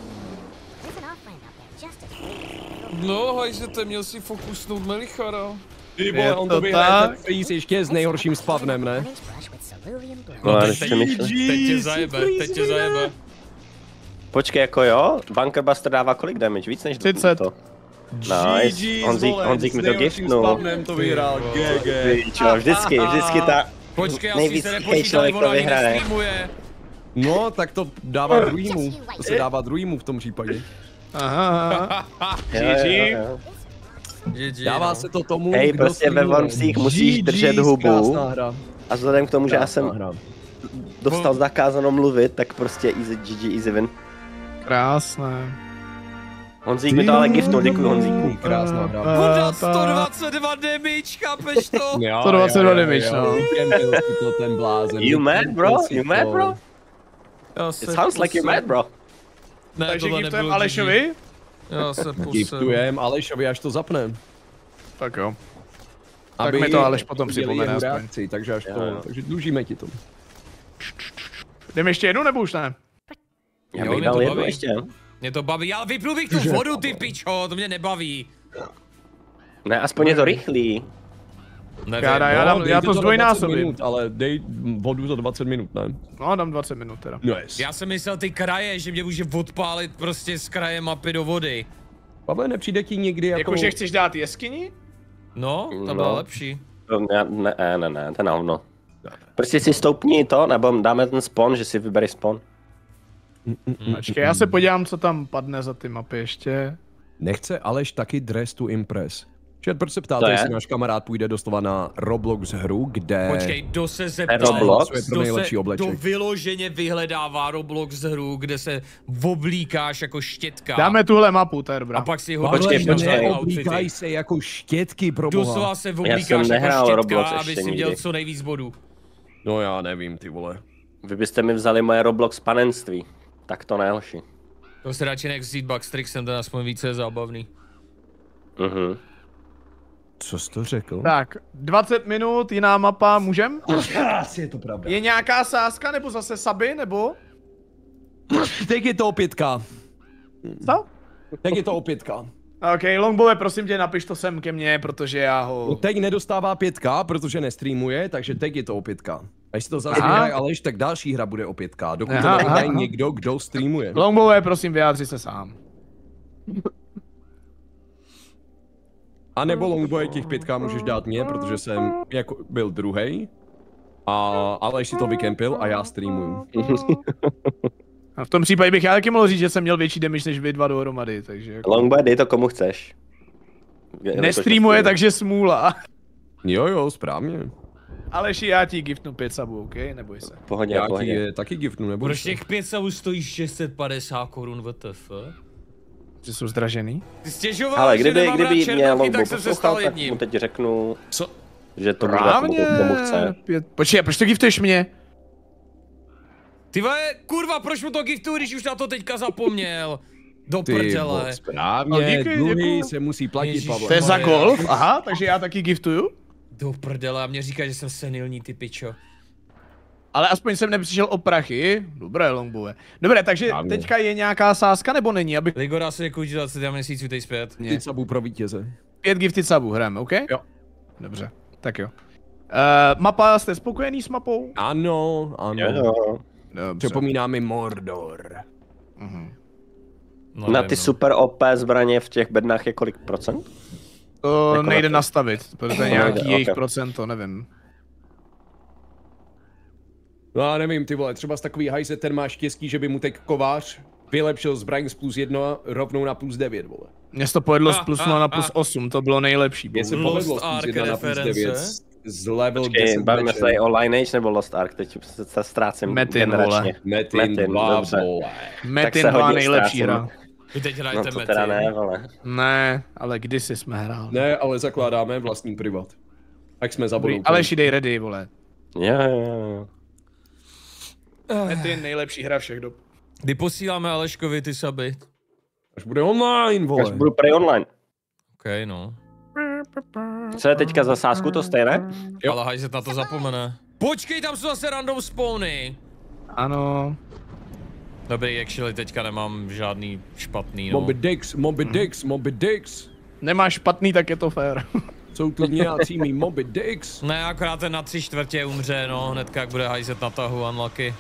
No, hajzete, měl si fokusnout Melichara. Ty Je vole, on to to vyhraje tak? ten freeze ještě s nejhorším spavnem, ne? No, ale teď tě zajebe. Počkej, jako jo? Bunker Buster dává kolik damage? Víc než 30. to? Nice. Honzik mi to giftnul. Spavnem to vyhrál, GG. Čo, vždycky ta Počkej, asi nejvíc se tichý nepočítá, člověk ona to ani vyhraje. nestreamuje. No, tak to dává druhýmu. To se dává druhýmu v tom případě. Aha. Jo. GG, Dává no. se to tomu, Hej, kdo prostě ve streamuje. Wormsích musíš GG, držet hubu. krásná hra. A vzhledem k tomu, že já Krásná jsem hra. dostal zakázáno mluvit, tak prostě easy GG, easy win. Krásné. Honzík mi to ale giftnul, děkuji Honzíku. Krásná hra. Voda 122 damage, chápeš to? Jo, 122 damage, no. Vypěntil si to ten blázen. You mad, bro? Vypěntil si You mad, to. bro? Já It se sounds like you're mad, bro. Ne, Takže tohle giftujem nebylo Alešovi? GG. Já se pusím. Giftujem Alešovi, až to zapne. Tak jo. Aby mi to Aleš potom viděli připomene jeho aspoň. reakci, takže až to, Jo. takže dlužíme ti to. Jdeme ještě jednu nebo už ne? Já Jo, bych mě dal to jednu baví. ještě. Mě to baví, ale vypnu bych tu vodu, ty pičo, to mě nebaví. Ne, aspoň je to rychlý. Nevím, Já to zdvojnásobím. Ale dej vodu za 20 minut, ne? No, dám 20 minut teda. No yes. Já jsem myslel ty kraje, že mě může odpálit prostě z kraje mapy do vody. Pavle, nepřijde ti někdy jako... Jakože chceš dát jeskyni? No, ta byla lepší. Ne, to je na hovno. Prostě si stoupni to, nebo dáme ten spawn, že si vybereš spawn. Počkej, já se podívám, co tam padne za ty mapy ještě. Nechce Aleš taky Dress to Impress? Čet, proč se ptáte, jestli náš kamarád půjde doslova na Roblox hru, kde... Počkej, kdo se zeptal, kdo vyloženě vyhledává Roblox hru, kde se oblíkáš jako štětka. Dáme tuhle mapu, to je dobrá. A pak si ho oblíkají se jako štětky, pro boha. Doslova se oblíkáš jako štětka, aby si měl co nejvíc bodů. No já nevím, ty vole. Vy byste mi vzali moje Roblox panenství. Tak to ne, hoši. To se radši nech vzít Backstrixem, ten aspoň více je zábavný. Co jsi to řekl? Tak, 20 minut, jiná mapa, můžem? Asi je to pravda. Je nějaká sázka, nebo zase saby, nebo? Teď je to opětka. Co? Teď je to opětka. Ok, Longbowe, prosím tě, napiš to sem ke mně, protože já ho... No teď nedostává 5K, protože nestreamuje, takže teď je to opětka. A jestli to zase vyhraje Aleš, tak další hra bude opětka, dokud to nevyhraje někdo, kdo streamuje. Longbowe, prosím, vyjádři se sám. A nebo Longboy těch 5K můžeš dát mě, protože jsem jako byl druhej. A Aleš si to vykempil a já streamuju. A v tom případě bych já taky mohl říct, že jsem měl větší damage než vy dva dohromady, takže... Jako... Longboy, dej to komu chceš. Nestreamuje, takže smůla. Jo, správně. Aleši, já ti giftnu 5 sabů, ok? Neboj se. Pohodě, já pohodě. ti taky giftnu, neboj Proč se. těch 5 sabů stojí 650 korun WTF? Že jsou zdražený? Ty stěžoval, ale že kdyby mě tak Longbow jsem se poslouchal, stal tak jedním. mu teď řeknu, Co? že to Právně. komu chce. Počkej, proč to giftuješ mě? Ty vole, kurva, proč mu to giftuju, když už na to teďka zapomněl? Do prdele. Správně, dluhy se musí platit, Pavle. To je za golf? Aha, takže já taky giftuju? Do prdele, a mě říká, že jsem senilní, ty pičo. Ale aspoň jsem nepřišel o prachy. Dobré, Longbowe. Dobré, takže teďka je nějaká sázka, nebo není? Abych... Ligora se děkuji, že 20 měsíců teď zpět. 5 sabů pro vítěze. 5 gifted sabů hrajeme, ok? Jo. Dobře, tak jo. Mapa, jste spokojený s mapou? Ano. Jo. Dobře. Připomíná mi Mordor. No, Na ty super OP zbraně v těch bednách je kolik procent? To Jako nejde na to? nastavit, protože nějaký jejich okay. procento, nevím. No já nevím, ty vole, třeba z takový hajze, ten má štěstí, že by mu teď kovář vylepšil zbraň z +1 rovnou na +9, vole. Mně se to povedlo z +0 na +8, to bylo nejlepší. Mně se povedlo z +1 na +9 z level 10 bavíme se tady o Lineage nebo Lost Ark, teď se ztrácím generačně. Metin 2, vole. Metin 2 nejlepší hra. Vy teď hrajete No to Metin. teda ne, vole. Ne, ale kdysi jsme hráli. Ne, ale zakládáme vlastní privat. Tak jsme za vodou. Aleši, dej ready, vole. Jo. Metin nejlepší hra všech dob. Kdy posíláme Aleškovi ty suby? Až bude online, vole. Až budu prej online. OK, no. Co je teďka za sázku, to stejné? Jo. Ale hajzet na to zapomene. Počkej, tam jsou zase random spawny. Ano. Dobrý, actually teďka nemám žádný špatný, no. Moby Dicks. Nemáš špatný, tak je to fair. Jsou tu nějací mý Moby Dicks. Ne, akorát ten na 3/4 umře, no, hnedka jak bude hajzet na tahu, unlucky.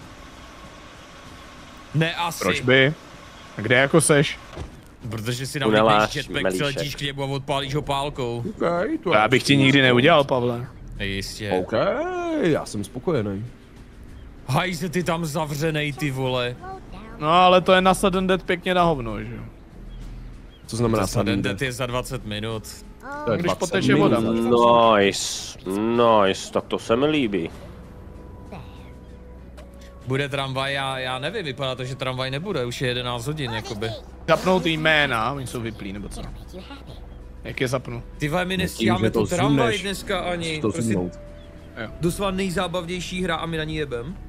Ne, asi. Proč by? A kde jako seš? Protože si Tunelář, navlíkneš jetpack, melíšek. přiletíš k němu a odpálíš ho pálkou. Okay, to Já bych ti nikdy neudělal, Pavle. Jistě. OK, já jsem spokojený. Hajze, ty tam zavřenej, ty vole. No ale to je na sudden death pěkně na hovno, že jo. Co znamená Sudden death je za 20 minut. To je Když 20 poteče minut. voda. Nice, tak to se mi líbí. Bude tramvaj, já nevím, vypadá to, že tramvaj nebude, už je 11 hodin, jakoby. Zapnout jména, oni jsou vyplý, nebo co? Jak je zapnu? Ty vole, my že nestíháme to tu tramvaj zoomneš. dneska ani. To Prostě zoomnout. doslova nejzábavnější hra a my na ní jebem.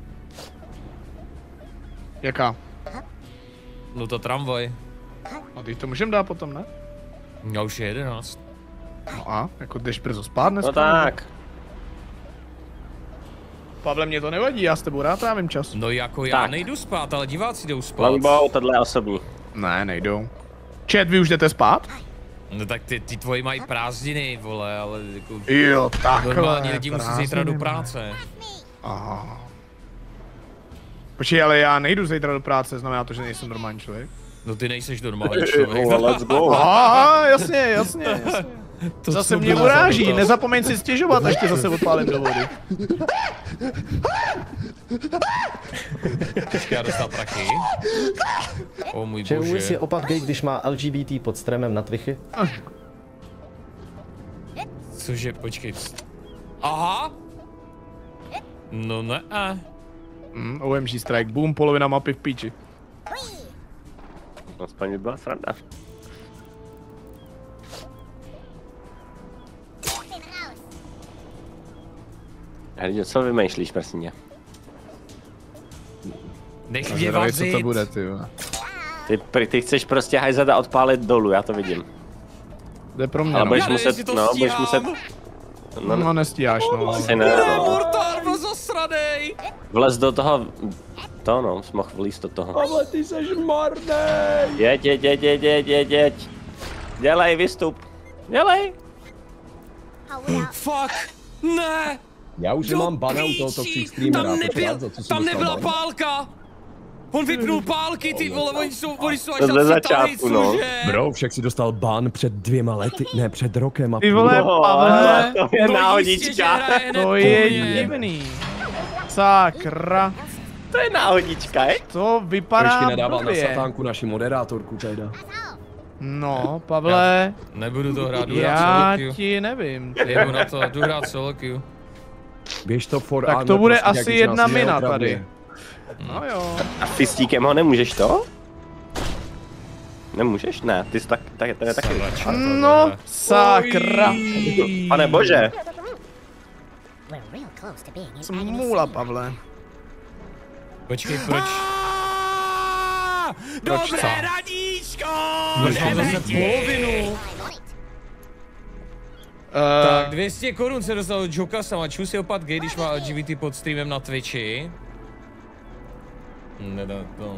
Jaká? No ta tramvaj. A teď to můžem dát potom, ne? Já už je 11. No a? Jako jdeš brzo spát dneska? No tak. Pavle, mě to nevadí, já s tebou rád trávím čas. No jako já Tak. nejdu spát, ale diváci jdou spát. Longbow, tohle je osobní. Ne, nejdou. Chat, vy už jdete spát? No tak ty tvoji mají prázdniny, vole, ale jako... Jo, takhle. Normální lidi musí zítra do práce. Aha. Počkej, ale já nejdu zítra do práce, znamená to, že nejsem normální člověk? No ty nejseš normální člověk. Let's go. Aha, jasně. To zase mě uráží, nezapomeň si stěžovat, až tě zase odpálím do vody. Já dostal prachy. O můj bože. Čemu si opat gay, když má LGBT pod streamem na Twitchi? Cože, počkej. Aha! No ne. OMG strike, boom, polovina mapy v píči. Aspoň by byla sranda. Hrdě, co vymýšlíš, prosím mě? Nech mě vařit. Co to bude, ty jo. Ty chceš prostě hajzat a odpálit dolů, já to vidím. Jde pro mě, ale no. budeš muset, budeš muset... No nestíháš, no. Asi ne, no. Mortar byl zasranej! Vlez do toho... To no, jsi mohl vlízt do toho. Ale ty seš marnej! Jeď. Dělej, vystup. Dělej. Fuck! Ne! Já už mám bana u tohoto streamera. Tam nebyla pálka! On vypnul pálky, ty vole, oni jsou až na začátku, no. Bro, však si dostal ban před 2 lety, ne před rokem a Ty vole, Pavle, to je náhodička. to je divný. Sakra. To je náhodička, To vypadá Počkej, nedával na blbě. satánku naši moderátorku teda. No, Pavle, Nebudu to hrát, jdu hrát já solo queue. ti nevím. Jedu na to, jdu hrát solo queue. Běž to for Tak honor, to bude prostě, asi jak už nás 1 mina neotravuje. tady. No jo. A fistíkem ho nemůžeš to? Nemůžeš? Ne, ty jsi to je taky. No, sakra. Pane bože. Smůla, Pavle. Počkej, proč? Dobré radíčko! Proč mám zase polovinu? Tak 200 korun se dostal od Joka sama. Ču si opad gay, když má LGBT pod streamem na Twitchi. Nedá to.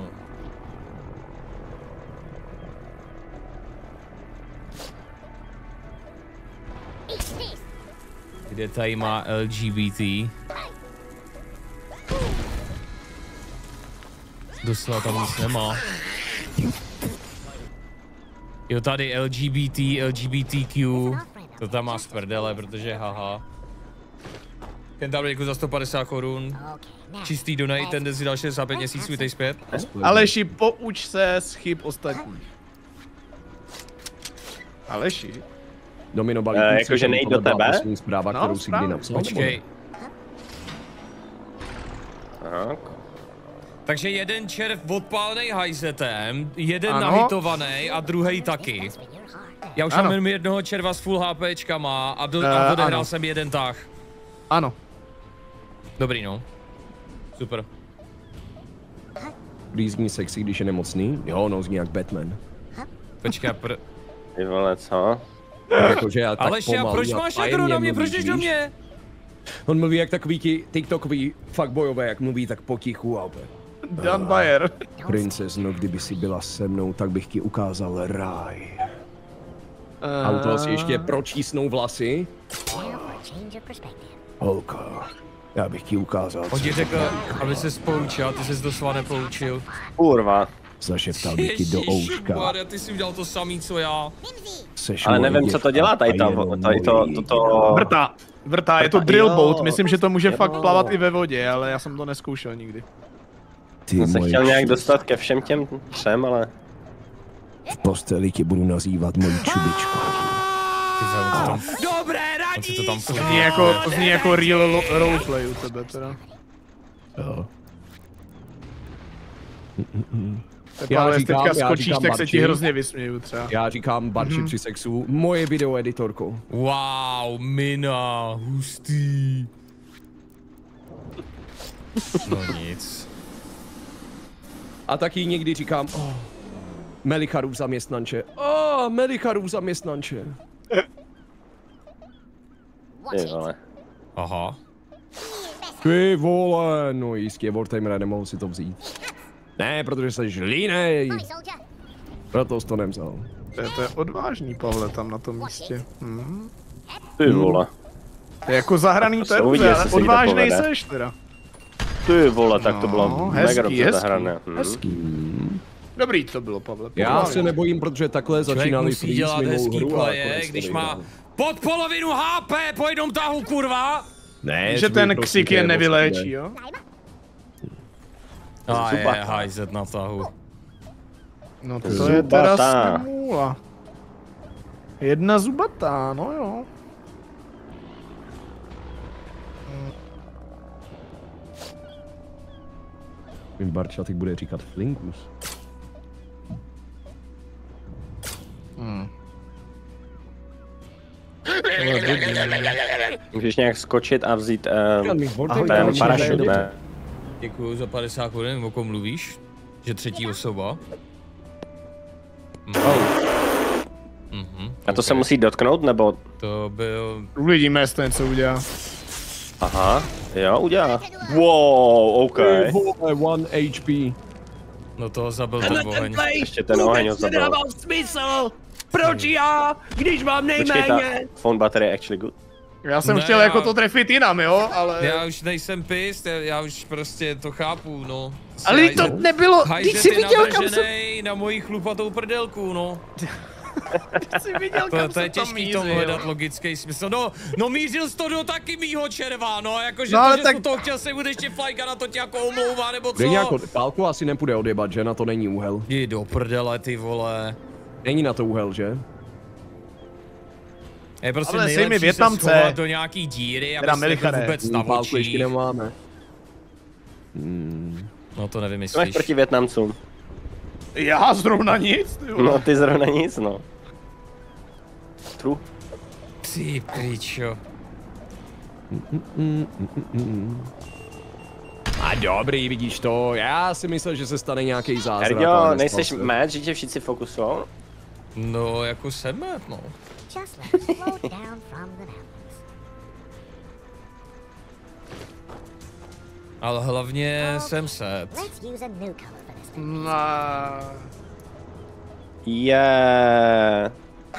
Kde tady má LGBT? Doslova tam nic nemá. Jo, tady LGBT, LGBTQ. To tam má z prdele, protože haha. Ten tam děkuji za 150 korun. Čistý donate, ten si dal 65 měsíců, vítej zpět. Aleši, pouč se z chyb ostatních. Aleši. Domino balík. Jakože nejde do tebe? Zpráva, kterou si kdy napsal. Počkej. Tak. Takže jeden červ odpálený hajzetem, jeden nahitovaný a druhý taky. Já už mám jenom jednoho červa s full HPčkama a odehrál jsem jeden tah. Ano. Dobrý no. Super. Zní sexy, když je nemocný? Jo, no, zní jak Batman. Počkej, Ty vole, co? Jakože já tak Aleši, a proč máš agro na mě, proč jdeš do mě? On mluví jak takový ti TikTokový fuckboyové, jak mluví tak potichu a opět. Dan Bayer. Princezno, kdyby si byla se mnou, tak bych ti ukázal ráj. A u toho si ještě pročísnou vlasy. Holka, já bych ti ukázal. On ti řekl, aby se poučil, ty ses doslova nepoučil. Kurva. Zašeptal bych ti do ouška. Ježišmarja, ty jsi udělal to samý, co já. Ale nevím, co to dělá tady to... Vrtá, je to drill boat, myslím, že to může fakt plavat i ve vodě, ale já jsem to neskoušel nikdy. Jsem se chtěl nějak dostat ke všem těm 3, ale... V posteli tě budu nazývat mojí čubičko. Dobré radí! To zní jako real roleplay u tebe teda. Jo. Já říkám, teďka skočíš, tak se ti hrozně vysměju třeba. Já říkám Barči při sexu, moje video editorko. Wow, mina, hustý. No nic. A taky někdy říkám, Melicharův zaměstnanče. Melicharův zaměstnanče. Ty vole. Aha. Ty vole, no jistě, Wartamera nemohl si to vzít. Ne, protože jsi línej. Proto jsi to nevzal. To je odvážný, Pavle, tam na tom místě. Ty vole. To je jako zahraný teror, ale odvážnej seš teda. Ty vole, tak to bylo mega dobře zahrané. Dobrý to bylo, Pavle. Já se nebojím, protože takhle začínali musí dělat hezký playe, když má pod polovinu HP po jednom tahu, kurva! Ne, že ten ksik je nevyléčí, jo? A je hajzet na tahu. No to je teda smůla. Jedna zubatá, no jo. Barča teď bude říkat flinkus. Můžeš nějak skočit a vzít ten parašut, ne? Děkuju za 50 korun, o kom mluvíš? Že třetí osoba? A to se musí dotknout, nebo? To byl... Uvidíme, jestli něco udělá. Aha, jo, udělá. Wow, OK. One HP. No to zabil ten oheň. Ještě ten oheň ho zabil. Nedával smysl! Proč já, když mám nejméně? Phone battery je actually good. Já jsem chtěl jako to trefit jinam, jo, ale... Já už nejsem pist, já už prostě to chápu, no. Ale to nebylo, ty jsi viděl, kam jsem... na moji chlupatou prdelku, no. Ty jsi viděl, kam to je jsem tam těžký tomu hledat logický smysl. No mířil jsi to do taky mýho červa, no, jakože no, to, že tak... to chtěl se bude ještě flajka na to tě jako omlouvá, nebo co? Jako, pálku asi nepůjde odjebat, že? Na to není úhel. Jdi do prdele, ty vole. Není na to úhel, že? Je prostě nejlepší se schovat do nějaký díry, aby se nebyl vůbec na pálku ještě nemáme. No to nevymyslíš. Co máš proti Vietnamcům? Já zrovna nic, ty vole. No ty zrovna nic, no. True. Ty pičo. A dobrý, vidíš to, já si myslel, že se stane nějaký zázrak. Erďo, nejseš mad, že tě všichni fokusujou? No, jako jsem mad, no. Ale hlavně jsem set. Yeah.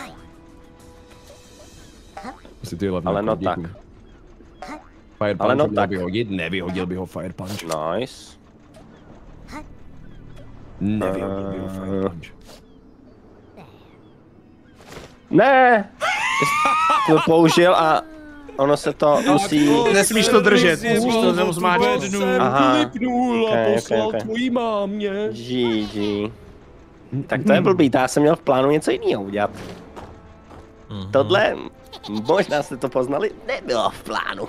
Ale no tak. Fire Punch no tak. Nevyhodil by ho Fire Punch. Nice. Nevyhodil by ho Fire Punch. Ne! To použil a ono se to musí... Nesmíš to držet, musíš to zmáčet. Aha. Poslal tvojí mámě. GG. Tak to je blbý, já jsem měl v plánu něco jiného udělat. Tohle, možná jste to poznali, nebylo v plánu.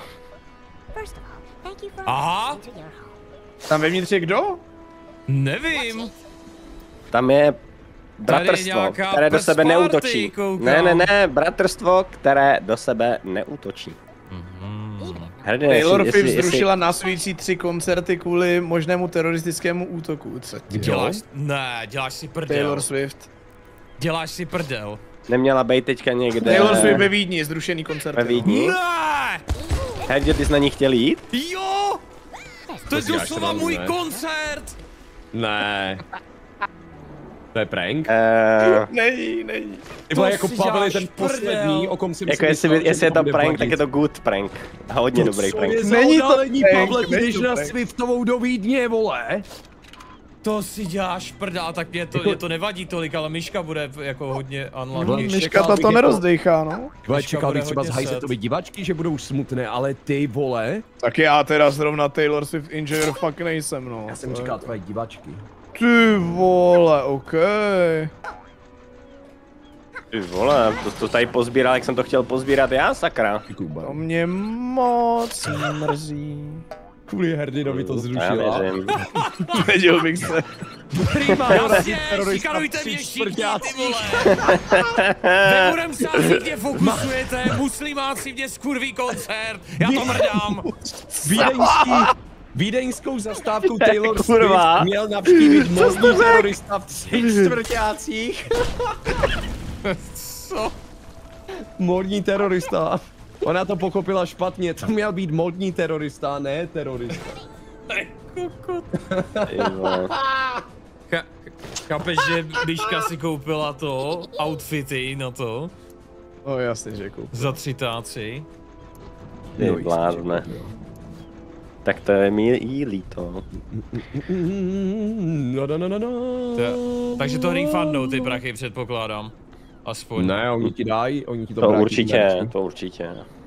Aha. Tam vevnitř je kdo? Nevím. Tam je bratrstvo, které do sebe neútočí. Ne, bratrstvo, které do sebe neútočí. Taylor Swift zrušila následující 3 koncerty kvůli možnému teroristickému útoku. Co ty děláš? Ne, děláš si prdel. Taylor Swift. Děláš si prdel. Neměla být teďka někde... Taylor Swift ve Vídni, zrušený koncert. Ve Vídni? Ne! Herďo, ty jsi na ní chtěl jít? Jo! To je doslova můj koncert! Ne. To je prank? Není. Ty vole, jako Pavel je ten poslední, o kom si myslím, jako jestli je to prank, tak je to good prank. A hodně dobrý prank. Není to Pavle, jdeš na Swiftovou do Vídně, vole. To si děláš prdá, tak mě to nevadí tolik, ale Myška bude jako hodně unlucky. Myška to nerozdejchá, no. Vole, čekal bych třeba z hajzetovy divačky, že budou smutné, ale ty vole. Tak já teda zrovna Taylor Swift enjoyer fakt nejsem, no. Já jsem čekal tvoje divačky. Ty vole, okej. Ty vole, to tady pozbíral, jak jsem to chtěl pozbírat já, sakra. To mě moc mrzí. Kvůli Herdinovi to zrušila. Neděl bych se. Prima, jasně, šikanujte mě všichni, ty vole. Ve budem sází fokusujete, muslimáci mě skurví koncert, já to mrdám. Vídeňskou zastávku Taylor Swift měl navštívit módní terorista v 3 čtvrťácích. Co? Módní terorista. Ona to pochopila špatně, to měl být módní terorista, ne terorista. Kokot. Chápeš, že Myška si koupila to, outfity na to? No jasně, že koupil. Za 30. Ty blázne. Tak to je mi jí líto. Takže to refundnou ty prachy, předpokládám. Aspoň. Ne, oni ti dají, oni ti to To vrátí. určitě, to určitě.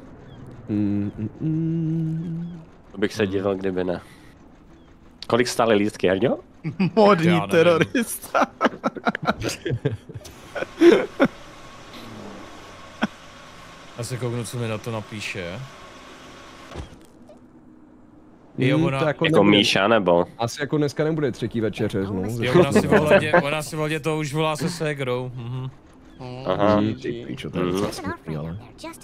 To bych se divil, kdyby ne. Kolik stály lístky, Jarďo? Modní terorista. Já se kouknu, co mi na to napíše. Jo, ona, jako Míša, nebo? Asi jako dneska nebude třetí večeře, no. Jo, ona si volně to už volá se ségrou. Aha. Ty píčo, to je docela smutný, ale...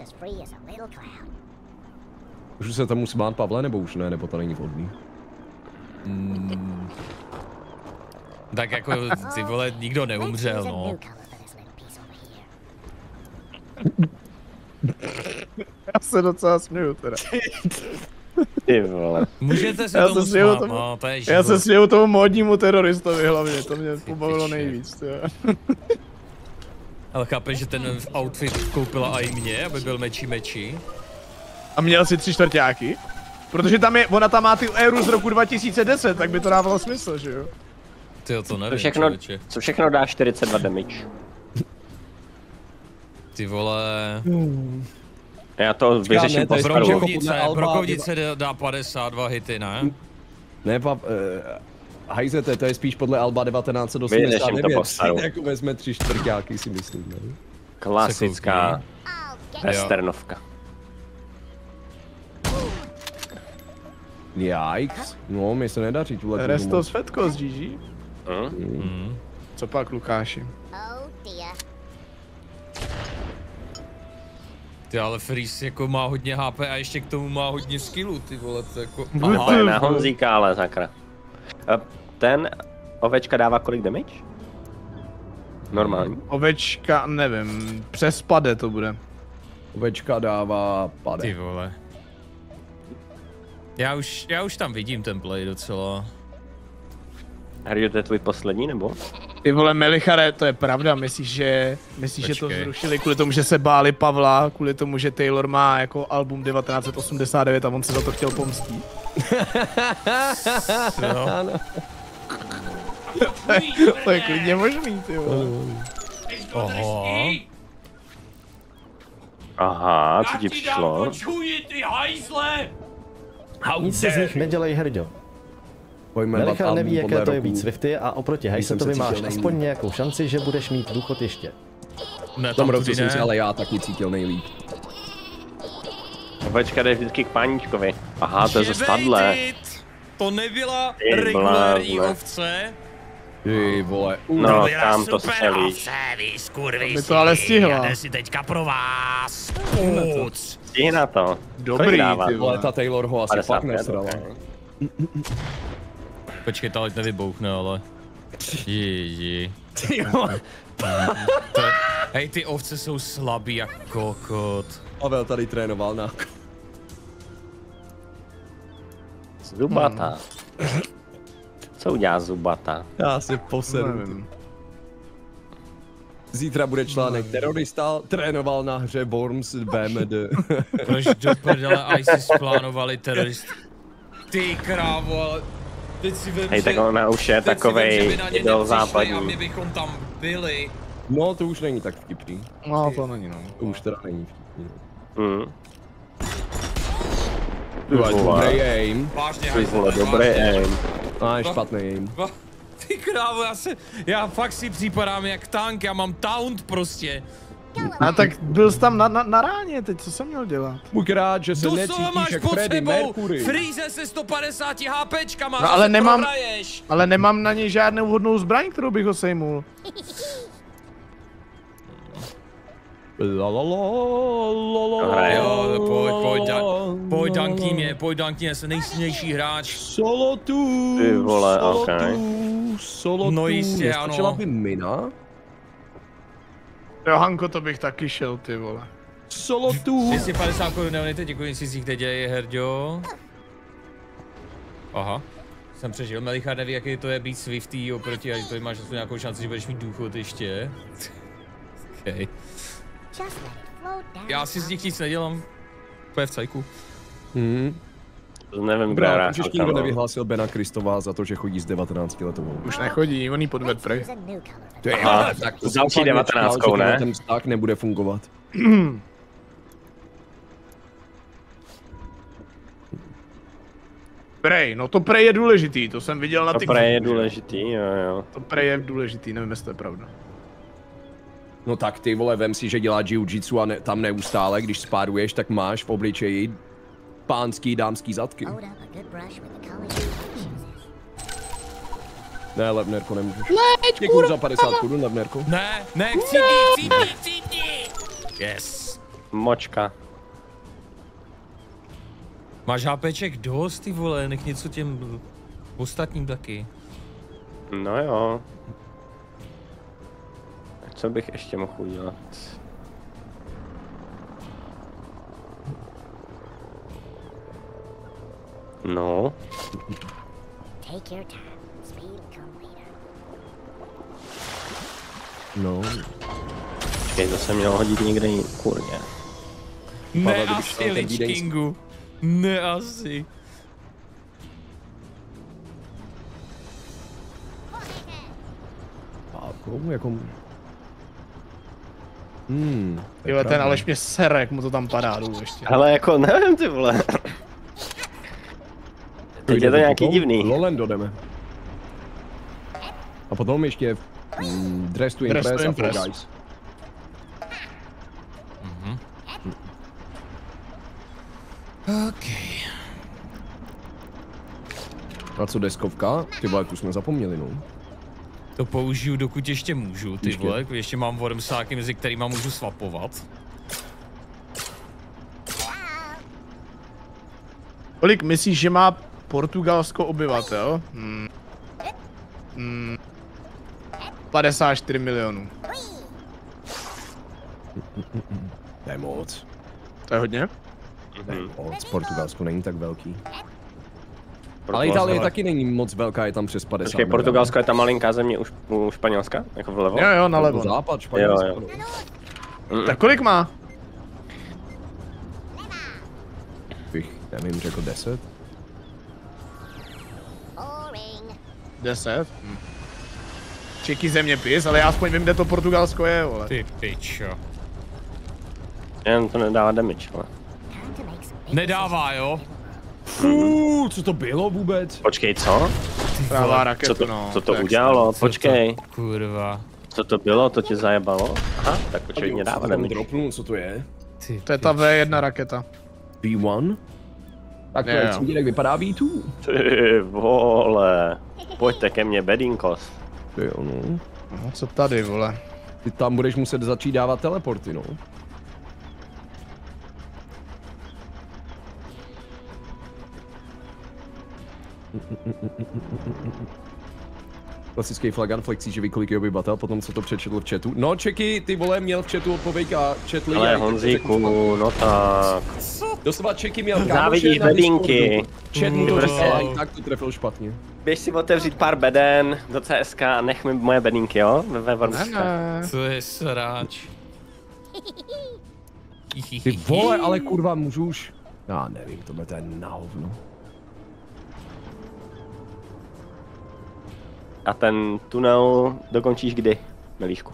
Můžu se tomu smát, Pavle, nebo už ne, nebo to není vhodný? Tak jako, ty vole, nikdo neumřel, no. Já se docela směju teda. Ty vole. Můžete se tomu smát, no, to je život. Já se směju tomu modnímu teroristovi hlavně, to mě pobavilo nejvíc, tyjo. Ale chápeš, že ten outfit koupila i mě, aby byl meči. A měl si 3 čtvrťáky? Protože tam je, ona tam má ty éru z roku 2010, tak by to dávalo smysl, že jo? Tyjo, to nevím, co všechno dá 42 damage? Ty vole... Já to vyřeším po Brokovnice dá 52 hity, ne? Ne, hajzete, to je spíš podle Alba 1989. Jako vezme 3 čtvrťáky, si myslím, ne? Klasická westernovka. Yikes. No, mi se nedaří tuhle. Resto Svetko z GG. Co pak, Lukáši? Ty, ale Freeze jako má hodně HP a ještě k tomu má hodně skillů, ty vole, to jako... To je na Honzíka, ale sakra. Ten ovečka dává kolik damage? Normální. Ovečka, nevím, přes pade to bude. Ovečka dává pade. Ty vole. Já už tam vidím ten play docela. Harry, to je tvůj poslední, nebo? Ty vole, Melichare, to je pravda, myslíš, že to zrušili kvůli tomu, že se báli Pavla, kvůli tomu, že Taylor má jako album 1989 a on se za to chtěl pomstit? No. To je klidně možný, ty vole. Aha, co ti přišlo? Nic si z nich nedělej, Herďo. Melichar neví, jaké to je být Swifty a oproti Hajsetovi máš aspoň nějakou šanci, že budeš mít důchod ještě. Ne, v tom roce jsem si ale já taky cítil nejlíp. Ovečka jde vždycky k páníčkovi. Aha, to je ze stadle. To nebyla regulární ovce. Ty vole, no tam to střelíš. By to ale stihla. Jde si teďka pro vás. Stihni na to. Dobrý, ty vole. Ta Taylor ho asi fakt nesrala. Počkej, ta loď nevybouchne, ale... Ježi. Hej, ty ovce jsou slabý jak kokot. Pavel tady trénoval na... Zubata. Co udělá Zubata? Já se posedu. Zítra bude článek terorista, trénoval na hře Worms BMD. Proč do prdele ISIS plánovali terorist? Ty krávo, ale... Teď si vem, hej, tak ona už je takovej idol západní. A my bychom tam byli. No, to už není tak vtipný. No, to není, no. To už teda není vtipný. Dobrý aim. Vážně, dobrý aim. A špatný aim. Ty krávo, já fakt si připadám jak tank, já mám taunt prostě. A tak byl jsi tam na ráně, teď co jsem měl dělat? Buď rád, že se necítíš jak Freddie Mercury. Freeze se 150 HPčkama, no, ale nemám na něj žádnou vhodnou zbraň, kterou bych ho sejmul. Pojď dankni, jsem nejsilnější hráč. Solo tu. Ty vole, okej. Solo tu. No jistě, ano. Nestačila by mina? Jo, Hanko, to bych taky šel, ty vole. Solo tu. 250 korun neonite, děkuji si, kde děje, Herďo. Aha. Jsem přežil, Melichard neví, jaký to je být Swiftý oproti, a to máš nějakou šanci, že budeš mít důchod ještě. Okay. Já si z nich nic nedělám. To je v cajku. Nevím, kdo hrát. Už nikdo nevyhlásil Bena Kristova za to, že chodí s 19 letovou. Už nechodí, on jí podved prej. Tak s další 19, ne? Ten vztah nebude fungovat. Prej, no to prej je důležitý, to jsem viděl na TikToku. To prej je důležitý, jo. To prej je důležitý, nevím, jestli to je pravda. No tak ty vole, vem si, že dělá jiu-jitsu a tam neustále, když spáruješ, tak máš v obličeji pánský, dámský zadky. Ne, Levnerko, nemůžeš. Děkuju za 50 korun, Levnerko. Ne, chci. Yes. Močka. Máš HPček dost, ty vole, nech něco těm ostatním taky. No jo. Co bych ještě mohl udělat? No. No. Počkej, to jsem měl hodit někde jiný, kurně. Ne asi, Lich Kingu. Ne asi. Jako... Tyhle, ten Aleš mě sere, jak mu to tam padá dolů ještě. Ale jako nevím, ty vole. Teď je to nějaký divný. Lolendo jdeme. A potom ještě Dress to Impress a Fall Guys. Okay. A co deskovka? Ty vole, tu jsme zapomněli, no. To použiju, dokud ještě můžu, ty vole. Ještě mám wormsáky, mezi kterýma můžu swapovat. Kolik myslíš, že má Portugalsko obyvatel? 54 milionů. To je moc. To je hodně? Moc, Portugalsko není tak velký. Ale Itálie taky není moc velká, je tam přes 50. Počkej, Portugalsko je ta malinká země u Španělska? Jako vlevo? Jo, nalevo. Západ Španělska. Jo. Tak kolik má? Bych, nevím, řekl 10. 10? Čeký zeměpis, ale já aspoň vím, kde to Portugalsko je, vole. Ty pičo. Jen to nedává damage, ale. Nedává, jo? Co to bylo vůbec? Počkej, co? Pravá raketa, no. Co to udělalo? Počkej. Kurva. Co to bylo? To tě zajebalo? Aha, tak očividně dává damage. Dropnul, co to je? To je ta V1 raketa. V1? Tak to jak jak vypadá V2? Ty vole. Pojďte ke mně, bedinkos. Ty jo, no. No, co tady, vole? Ty tam budeš muset začít dávat teleporty, no. Klasický Flagan flexí, že ví, kolik je obyvatel, potom co to přečetl v chatu. No, Čeky, ty vole, měl v chatu odpověď a četli. Ale Honzíku, no tak. Doslova Čeky měl závidíš bedinky. Chat mu to říkal, a tak to trefil špatně. Běž si otevřít pár beden do CSK a nech mi moje bedinky, jo? Ve Wormska. To je sráč. Ty vole, ale kurva, můžu už... Já nevím, tohle to je na hovno. A ten tunel dokončíš kdy, Melíšku?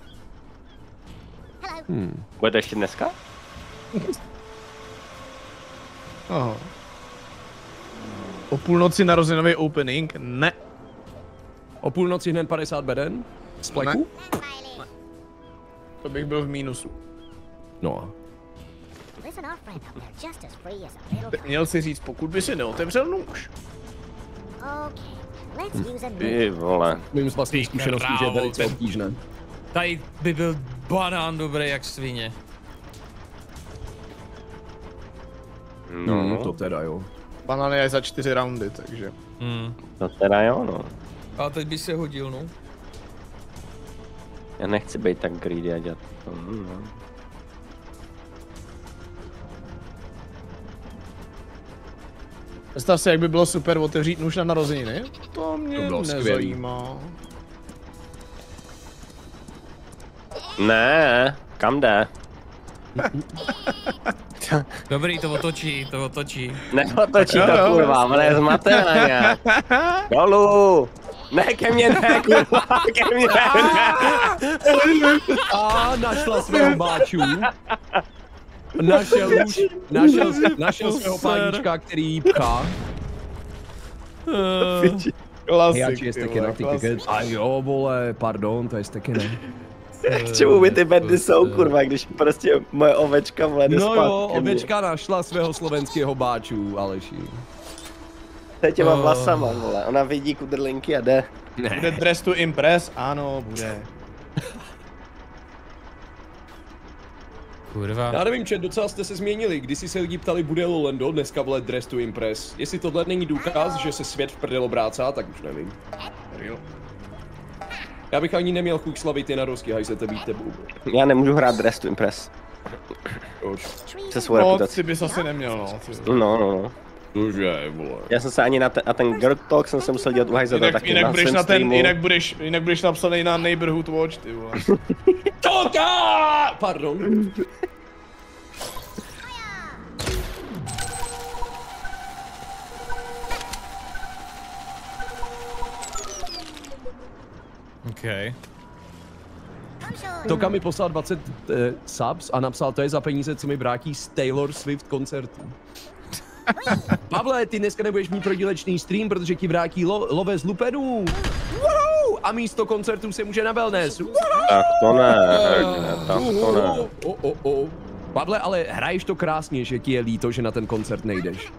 Bude to ještě dneska? Aha. O půlnoci narozeninový opening? Ne. O půlnoci hned 50 beden? Z pleku? Ne. To bych byl v mínusu. No. Měl si říct, pokud by si neotevřel nůž. Ty vole. Mým z vlastní zkušeností, že je velice obtížné. Tady by byl banán dobrý jak svině. No, to teda jo. Banán je za 4 roundy, takže. To teda jo, no. A teď by se hodil, no. Já nechci být tak greedy a dělat to, no. Představ si, jak by bylo super otevřít nůž na narozeniny. To mě nezajímá. Ne, kam jde? Dobrý, to otočí. Neotočí to, kurva, ona je zmatená nějak. Dolů! Ne, ke mně ne, kurva, ke mně ne. A našla svého báču. Našel svého pánička, který jí pchá. Klasik, a jo, vole, pardon, to je steky ne. K čemu by ty bedny jsou, kurva, když prostě moje ovečka vle jde No spát. jo, ovečka našla svého slovenského báču, Aleši. To těma vlasama, vole, ona vidí kudrlinky a jde. Bude dress to impress? Ano, bude. Kurva. Já nevím, docela jste se změnili, když se lidi ptali, bude Lolendo, dneska vle dress to impress. Jestli tohle není důkaz, že se svět v prdel obrácá, tak už nevím. Já bych ani neměl chuť slavit na rozky, hajzete být tebou. Já nemůžu hrát dress to impress. Proč? Se svou reputací. Ty bys asi neměl, no. No. Cože, vole. Já jsem se ani na ten girl talk jsem se musel dělat u hajzeta taky Jinak na budeš svém na ten, streamu. jinak budeš napsaný na Neighborhood Watch, ty vole. Pardon. Okay. Toka mi poslal 20 subs a napsal, to je za peníze, co mi vrátí z Taylor Swift koncertu. Pavle, ty dneska nebudeš mít prodílečný stream, protože ti vrátí love z lupenů. A místo koncertů se může na wellness. Tak to ne, tak to ne. Pavle, ale hraješ to krásně, že ti je líto, že na ten koncert nejdeš.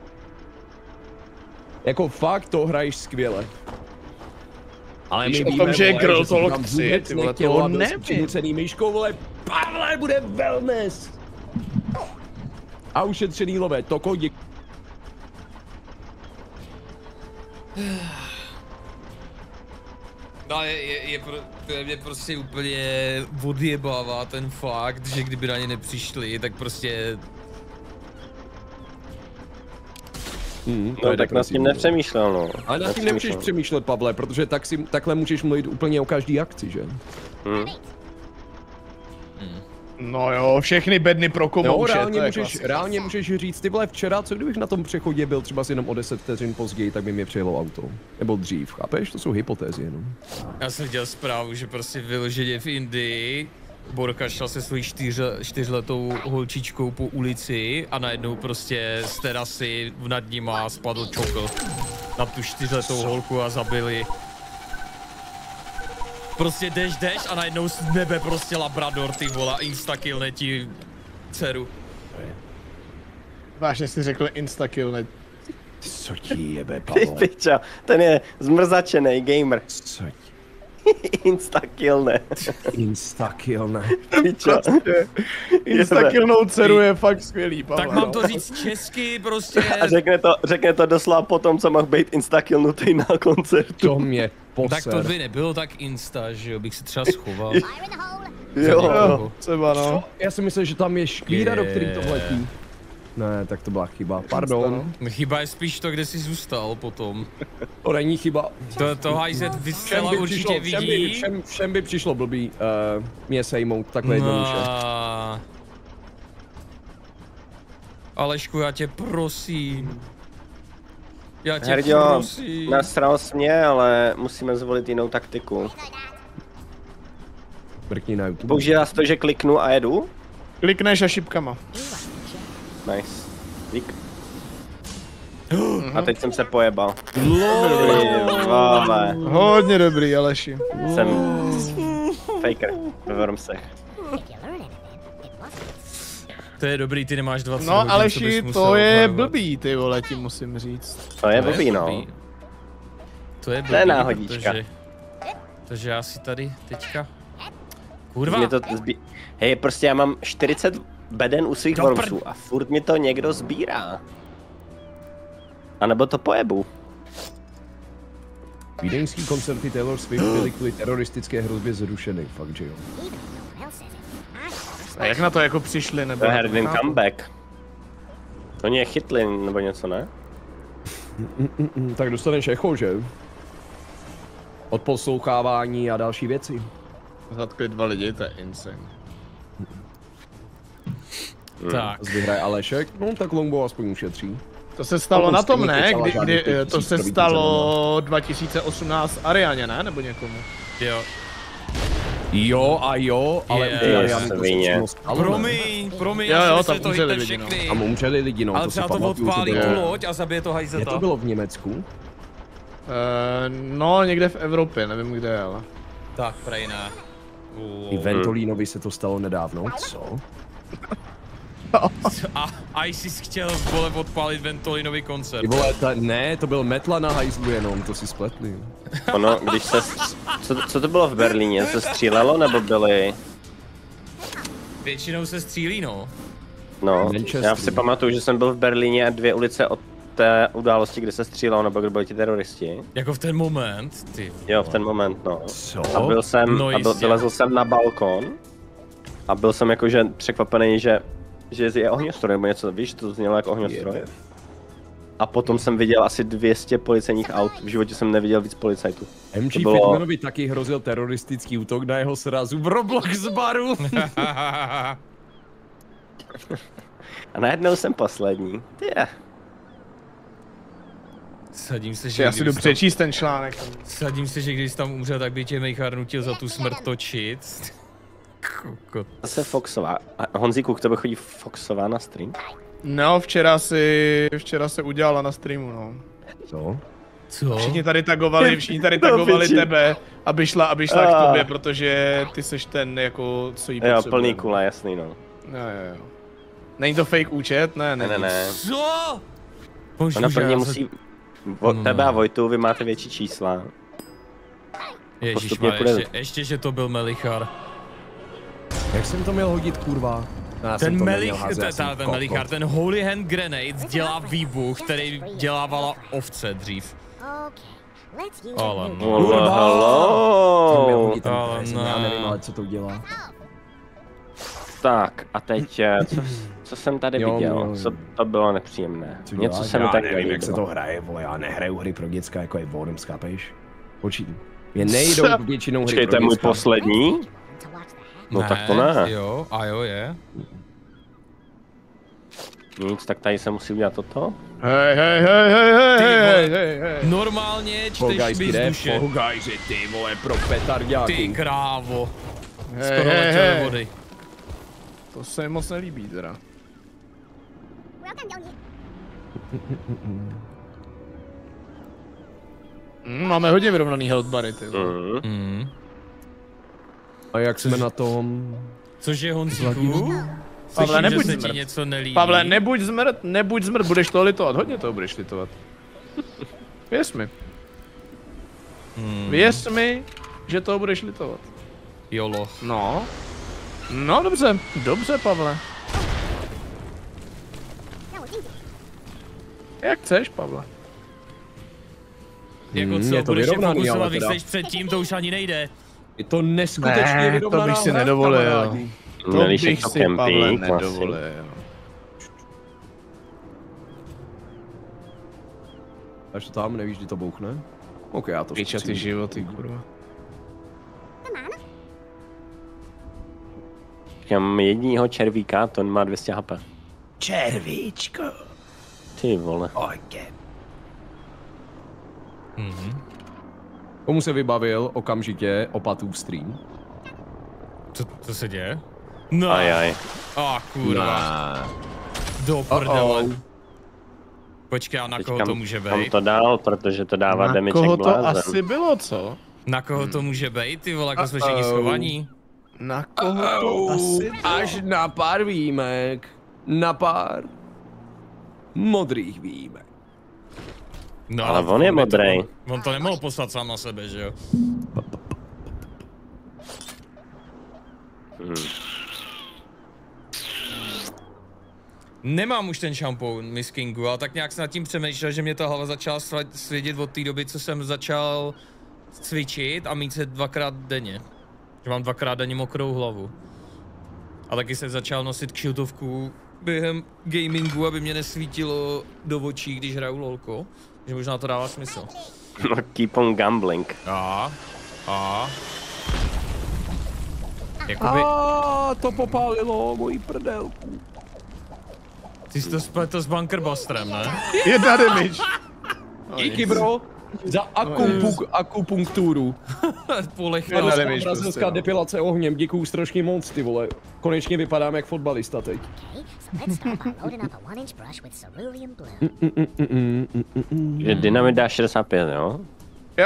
Jako fakt to hraješ skvěle. Ale my víme, o tom, že je Girl Talk 3, ty vole, to nevím. Cený myškou, vole, Pavle, bude wellness. A ušetřený lové, Toko, děkuji. No, mě prostě úplně odjebává ten fakt, že kdyby na ně nepřišli, tak prostě... No tak nad tím nepřemýšlel, no. Ale nad tím nemůžeš přemýšlet, Pavle, protože takhle můžeš mluvit úplně o každý akci, že? No jo, všechny bedny pro komouše, reálně můžeš říct, ty vole, včera, co kdybych na tom přechodě byl třeba jenom o 10 vteřin později, tak by mě přijelo auto. Nebo dřív, chápeš? To jsou hypotézy jenom. Já jsem dělal zprávu, že prostě vyloženě v Indii Borka šel se svojí 4letou holčičkou po ulici a najednou prostě z terasy nad nima spadl čokl na tu 4letou holku a zabili. Prostě jdeš a najednou z nebe prostě labrador, ty vole, instakillne ti dceru. Vážně jsi řekl instakillne. Co ti jebe, Pavle? Ty pičo, ten je zmrzačený gamer. Co ti? Instakillne. Instakillne. Pičo. Instakillnou dceru je fakt skvělý, Pavle. Tak mám to říct česky prostě. A řekne to doslova po tom, co mohl být instakillnutý na koncertu. To mě poser. Tak to by nebylo tak insta, že jo, bych se třeba schoval. Jo, třeba no. Já si myslel, že tam je škvíra, do který to vletí. Ne, tak to byla chyba, pardon. Chyba je spíš to, kde jsi zůstal potom. To není chyba. To hajzet vysela určitě vidí. Všem by přišlo blbý mě sejmout takhle jednoduše. Alešku, já tě prosím. Já tě prosím. Nasral jsi mě, ale musíme zvolit jinou taktiku. Mrkni na YouTube. Používá to, že kliknu a jedu? Klikneš a šipkama. Nice. Dík. A teď jsem se pojebal. Hodně dobrý, Aleši. Jsem faker ve Wormsech. To je dobrý, ty nemáš 20 no, hodin, Aleši, to je blbý, ty vole, ti musím říct. To je blbý, no. To je blbý, to je náhodička. Takže já si tady teďka... Kurva! Hej, prostě já mám 40 beden u svých Wormsů a furt mi to někdo sbírá. A nebo to pojebu. Vídeňský koncerty Taylor Swift byly kvůli teroristické hrozbě zrušeny, fakt že jo. A jak na to jako přišli, nebo... To je hrdin comeback. To mě chytli, nebo něco, ne? Tak dostaneš echo, že? Od poslouchávání a další věci. Zatkli 2 lidi, to je insane. Tak. Vyhraje Alešek, no tak Longbow aspoň ušetří. To se stalo na tom, ne? Kdy to se stalo 2018 Arianě, ne? Nebo někomu? Jo. Jo, ale Promiň, jo, tam umřeli lidi, no. Tam umřeli lidi, no. Ale třeba to odpálí tu loď a zabije to hajzeta. Kde to bylo v Německu? No, někde v Evropě, nevím kde, ale. Tak, prej ne. I Ventolínovi se to stalo nedávno, co? A jsi chtěl, vole, odpálit Ventolínový koncert. Ty vole, ne, to byl Metla na hajzlu jenom, to si spletli. Ono, když se... Co to bylo v Berlíně? Se střílelo, nebo byly... Většinou se střílí, no. No, já si pamatuju, že jsem byl v Berlíně a 2 ulice od té události, kde se střílelo, nebo kde byli ti teroristi. Jako v ten moment, ty. Jo, v ten moment, no. Co? A byl jsem, no vylezl jsem na balkon a byl jsem jakože překvapený, že je ohňostroj nebo něco, víš, to znělo jako ohňostroj. A potom jsem viděl asi 200 policejních aut, v životě jsem neviděl víc policajtů. MG Fitmanovi taky hrozil teroristický útok na jeho srazu v Roblox baru. A najednou jsem poslední. Sadím se, že já si jdu přečíst ten článek. Sadím se, že když tam umřel, tak by tě Mejchar nutil za tu smrt točit. Zase Foxová. A Honzíku, k tebe chodí Foxová na stream? No, včera se udělala na streamu, no. Co? Všichni tady tagovali tebe, aby šla k tobě, protože ty seš ten, jako, co jí potřebuje. Jo, plný kula, jasný, no. Jo. Není to fake účet? Ne. Co? Ona prvně musí... Tebe a Vojtu, vy máte větší čísla. Ježišmarja, ještě, že to byl Melichar. Jak jsem to měl hodit, kurva? Ten Melichar, ten Holy Hand Grenade dělá výbuch, který dělávala ovce dřív. Ale no. Já nevím, ale co to dělá. Tak, a teď, co jsem tady viděl? Co to bylo nepříjemné? Něco se mi tak nevím, jak se to hraje, vole, já nehraju hry pro děcka, jako je Worms, chápeš? Počítám. Mě nejdou většinou hry pro děcka. To je můj poslední? No ne, tak to ne. Jo, a jo je. Nic, tak tady se musí udělat toto. Hej. Normálně čteš mi z duše. Fall Guys, ty vole, pro petarďáku. Ty krávo. Skoro letěl do vody. To se mi moc nelíbí teda. Máme hodně vyrovnaný health bary, ty. A jak jsme na tom? Cože, Honzíku? Pavle, nebuď zmrt. Něco nelíbí. Pavle, nebuď zmrt, budeš toho litovat, hodně toho budeš litovat. Věř mi. Věř mi, že toho budeš litovat. Jolo. No dobře, Pavle. Jak chceš, Pavle. Jako co, budeš se fokusovat, když jsi předtím, to už ani nejde. Je to neskutečně vyrovnaná. To bych si nedovolil. To bych si, Pavle, nedovolil. Až to tam, nevíš, kdy to bouchne? Ok, já to zkusím. Ty životy, kurva. Já mám jedního červíka, to má 200 HP. Červíčko. Ty vole. Komu se vybavil okamžitě opatův stream? Co se děje? No. Ajaj. Kurva. Do prdele. Počkej, a na koho to může být? Kam to dál, protože to dává damage. Na koho to asi bylo, co? Na koho to může být, ty vole, jako jsme všichni schovaní? Na koho to asi bylo? Až na pár výjimek. Na pár modrých výjimek. No, ale on je modrý. On to nemohl poslat sám na sebe, že jo? Nemám už ten šampon, Miss Kingu, ale tak nějak jsem nad tím přemýšlel, že mě ta hlava začala svědět od té doby, co jsem začal cvičit a mít se 2x denně. Že mám 2x denně mokrou hlavu. A taky jsem začal nosit kšiltovku během gamingu, aby mě nesvítilo do očí, když hraju lolko. Že možná to dává smysl. No, keep on gambling. Jakoby... to popálilo moji prdelku. Ty jsi to spletl s Bunkerbusterem, ne? 1 damage. Díky, bro. Za akupunkturu. Brazilská depilace ohněm, děkuju strašně moc, ty vole. Konečně vypadám jak fotbalista teď. Že dynamit dá 65, jo? Jo.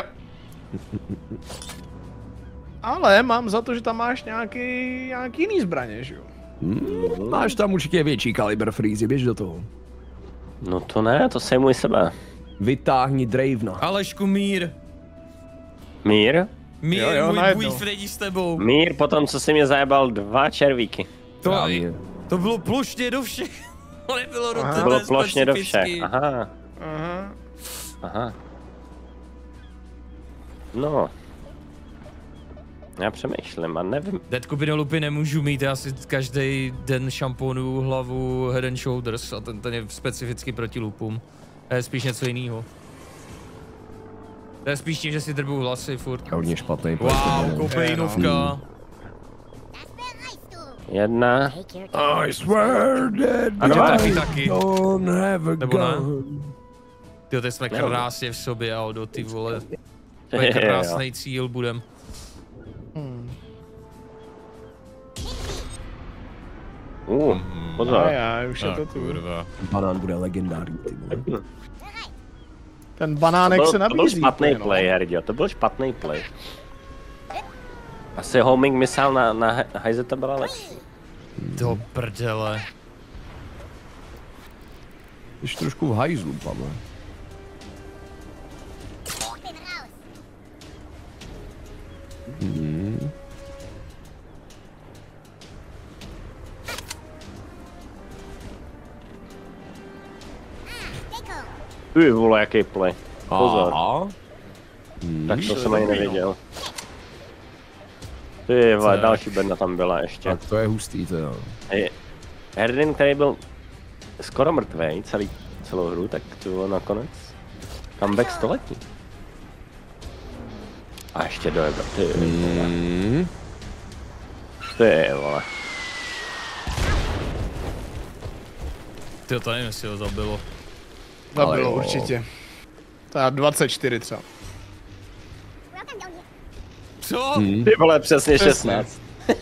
Ale mám za to, že tam máš nějaký jiný zbraně, že jo? Máš tam určitě větší kalibr Freezy, běž do toho. No to ne, to sejmuj sebe. Vytáhni Dravena. Alešku, mír. Mír? Mír, můj boyfriend s tebou. Mír potom, co jsi mě zajebal 2 červíky. To bylo plošně do všech. To nebylo do tebe. To bylo plošně do všech, aha. No. Já přemýšlím a nevím. Deadcubino lupy nemůžu mít, já si každý den šamponu hlavu Head and Shoulders a ten je specificky proti lupům. To je spíš něco jiného. To je spíš tím, že si drbu hlasy furt. Hodně špatný. Wow, kopejnovka. 1. I swear that I don't have a gun. Tyjo, teď jsme krásně v sobě, Aldo, ty vole. To je krásný cíl budem. Pozor. Už je to tu. Banán bude legendární, ty vole. Ten banánek se nabízí. To byl špatný play, Herdio, to byl špatný play. Asi homing missile na Hajzeta byla lepší. Do prdele. Jsi trošku v hajzlu, Pavle. Ty vole, jaký play. Pozor. Tak to jsem ani nevěděl. Ty vole, další bedna tam byla ještě. Tak to je hustý, to jo. Herdin, který byl skoro mrtvej celou hru, tak to bylo nakonec comeback století. A ještě dojebl, ty vole. Ty vole. Tyjo, to nevím, jestli ho zabilo. Zabilo určitě. To je 24 třeba. Co? Ty vole, přesně 16.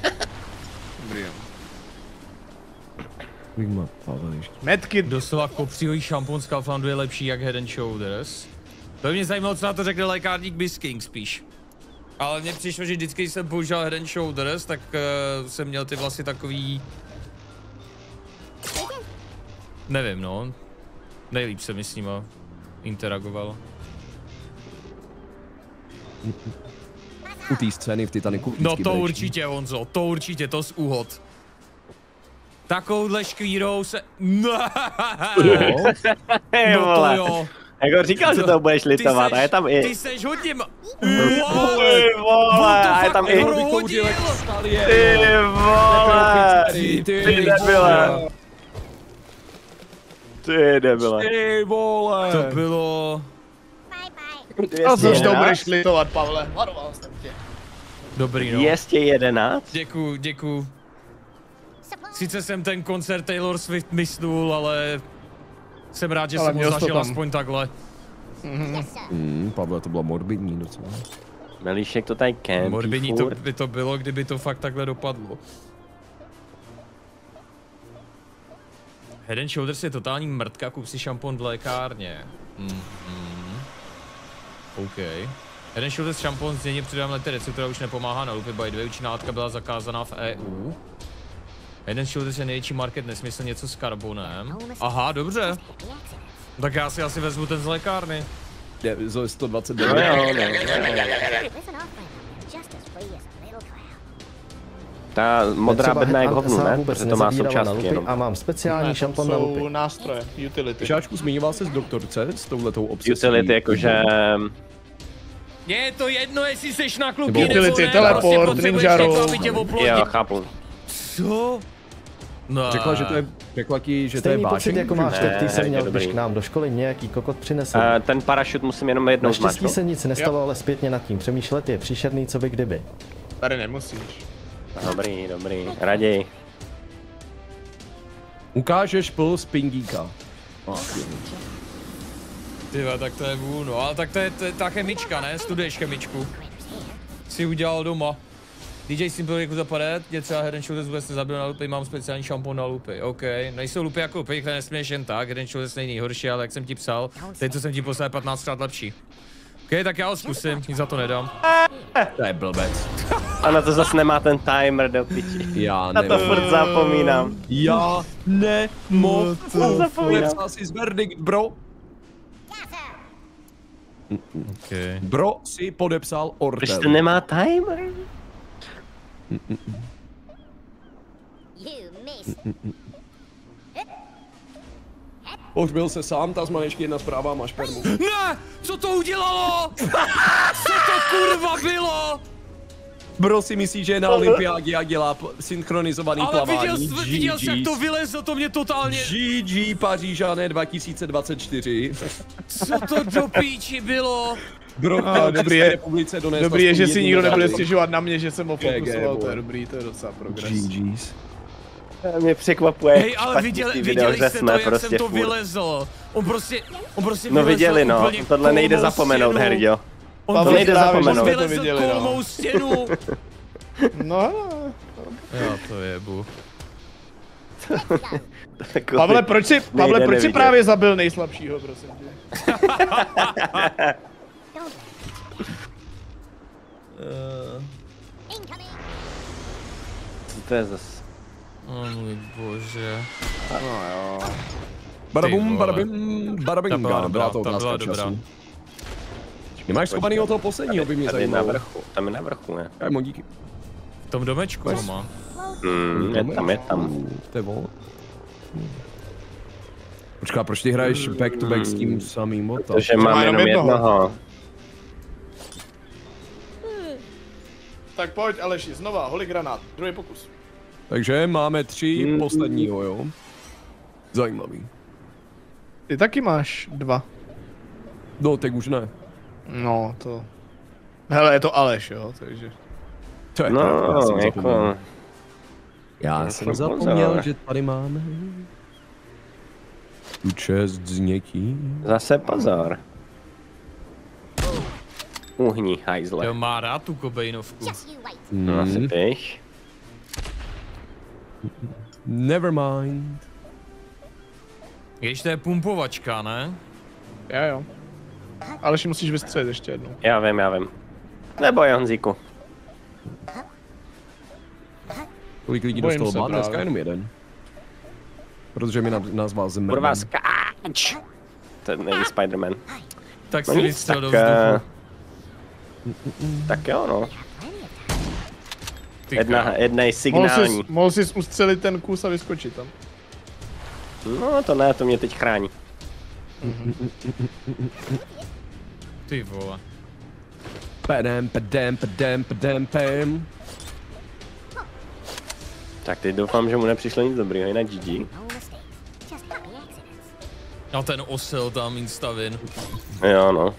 Medkit. Doslova kopříhový šampon z Kauflandu je lepší jak Head and Shoulders. To by mě zajímalo, co na to řekne lékárník Bisking spíš. Ale mně přišlo, že vždycky, když jsem používal Head and Shoulders, tak jsem měl ty vlasy takový... Nevím, no. Nejlíp se mi s nima interagovalo. U té scény v Titaniku no to určitě, Honzo, to určitě, to z úhod. Takovouhle škvírou se... No to jo. Jako říkal, že to budeš litovat, a je tam i... Ty seš hodně a je tam i... Ty debile. Ty debile. Ty vole. To bylo... A což to budeš litovat, Pavle, varoval jsem tě. Dobrý, no. 211? Děkuju. Sice jsem ten koncert Taylor Swift mysnul, ale jsem rád, že jsem ho zažil aspoň takhle. Pavle, to bylo morbidní docela. Melíšek to tady campí. Morbidní to by to bylo, kdyby to fakt takhle dopadlo. Head and Shoulders je totální mrtka, kup si šampon v lékárně. OK. Head and Shoulders šampon změně přidám lety receptura už nepomáhá na lupy, by the way, účinná látka byla zakázaná v EU. Head and Shoulders je největší market, nesmysl něco s karbonem. Aha, dobře. Tak já si asi vezmu ten z lékárny. Je, zo 129. Ta modrá bedna je k hovnu, ne? Protože to má součástky jenom. A mám speciální šampon na lupy. To jsou nástroje, utility. Šáčku, zmiňoval se s doktorce s touhletou obsesí. Utility jakože... Je to jedno, jestli seš na klubí nebo utility, teleport, ninja roll. Jo, chápu. Co? No. Řekla ti, že stejný to je pocit, vášeň? jako máš, tak ty jsi měl, když k nám do školy nějaký kokot přinesl. Ten parašut musím jenom jednou zmáčknout. Naštěstí se nic nestalo, ale zpětně nad tím přemýšlet je příšerný, co by kdyby. Tady nemusíš. Dobrý, raději. Ukážeš pl z pingíka. Tyhle, tak to je vůl, no, ale tak to je ta chemička, ne? Studuješ chemičku. Si udělal doma. DJ Simple jako zapadá, mě třeba Head & Shoulders vůbec nezabil na lupy, mám speciální šampon na lupy, OK. Nejsou lupy jako lupy, které nesměješ jen tak, Head & Shoulders není nejhorší, ale jak jsem ti psal, teď to jsem ti poslal 15krát lepší. OK, tak já ho zkusím, nic za to nedám. To je blbec. A na to zase nemá ten timer do piči. Já na to furt zapomínám. Já nemohu. Podepsal si verdikt, bro. Okay. Bro si podepsal ortel. Proč to nemá timer? Pohřbil se sám, Tazman, ještě jedna zpráva, máš permu. Ne! Co to udělalo? Co to kurva bylo? Bro si myslí, že je na olympiádě a dělá synchronizovaný plavání. Ale viděl jsi, jak to vylezlo, to mě totálně... GG Pařížané 2024. Co to do píči bylo? Bro, dobrý je, že si nikdo nebude stěžovat na mě, že jsem ho fokusoval, to je dobrý, to je docela progres. GG's. Mě překvapuje. Hej, ale viděli jste to, jak jsem to vylezl. On prostě no viděli, no, tohle nejde zapomenout, Herďo. To nejde zapomenout. On vylezl kolmou stěnu. No. Já to jebu. Pavle, proč si právě zabil nejslabšího, prosím tě? Co to je zas? Oh můj bože. No jo. Barabum, barabinga, byla to otázka času. Nemáš schovanýho toho posledního, by mě zajímalo. Tam je na vrchu, ne? Kajmo, díky. V tom domečku ho má. Je tam. To je vol. Počká, proč ty hraješ back to back s tím samým motem? Protože mám jenom jednoho. Tak pojď Aleši, znova, holy granát, druhý pokus. Takže máme 3 posledního, jo? Zajímavý. Ty taky máš 2. No, tak už ne. No, to... Hele, je to Aleš, jo, takže... To je jako... Já jsem zapomněl, že tady máme... tu čest s někým. Zase pozor. Uhni, hajzle. Jo, má rád tu kobejnovku. No asi bych. Never mind. Když to je pumpovačka, ne? Jo. Aleši, musíš vystřelit ještě jednou. Já vím. Neboj, Honzíku. Kolik lidí dostalo bát? Dneska jenom jeden. Protože mi nazval Zimmerman. Kurva, skáč! To není Spider-Man. Tak si vystřel do vzduchu. Tak jo, no. Jedna je signální. Mohl jsi ustřelit ten kus a vyskočit tam. No to ne, to mě teď chrání. Ty vole. Padem. Tak teď doufám, že mu nepřišlo nic dobrýho, jinak GG. A ten osil tam instavin. Jo no.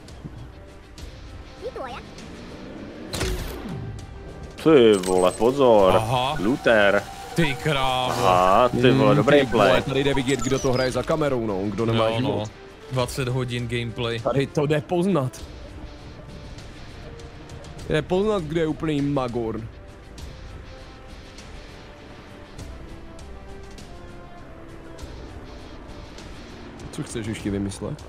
Ty vole, pozor. Aha. Luther. Ty krávo. Aha, ty vole, dobrý play. Tady jde vidět, kdo to hraje za kamerou, no, kdo nemá život. No. 20 hodin gameplay. Tady to jde poznat. Jde poznat, kde je úplný magor. Co chceš ještě vymyslet?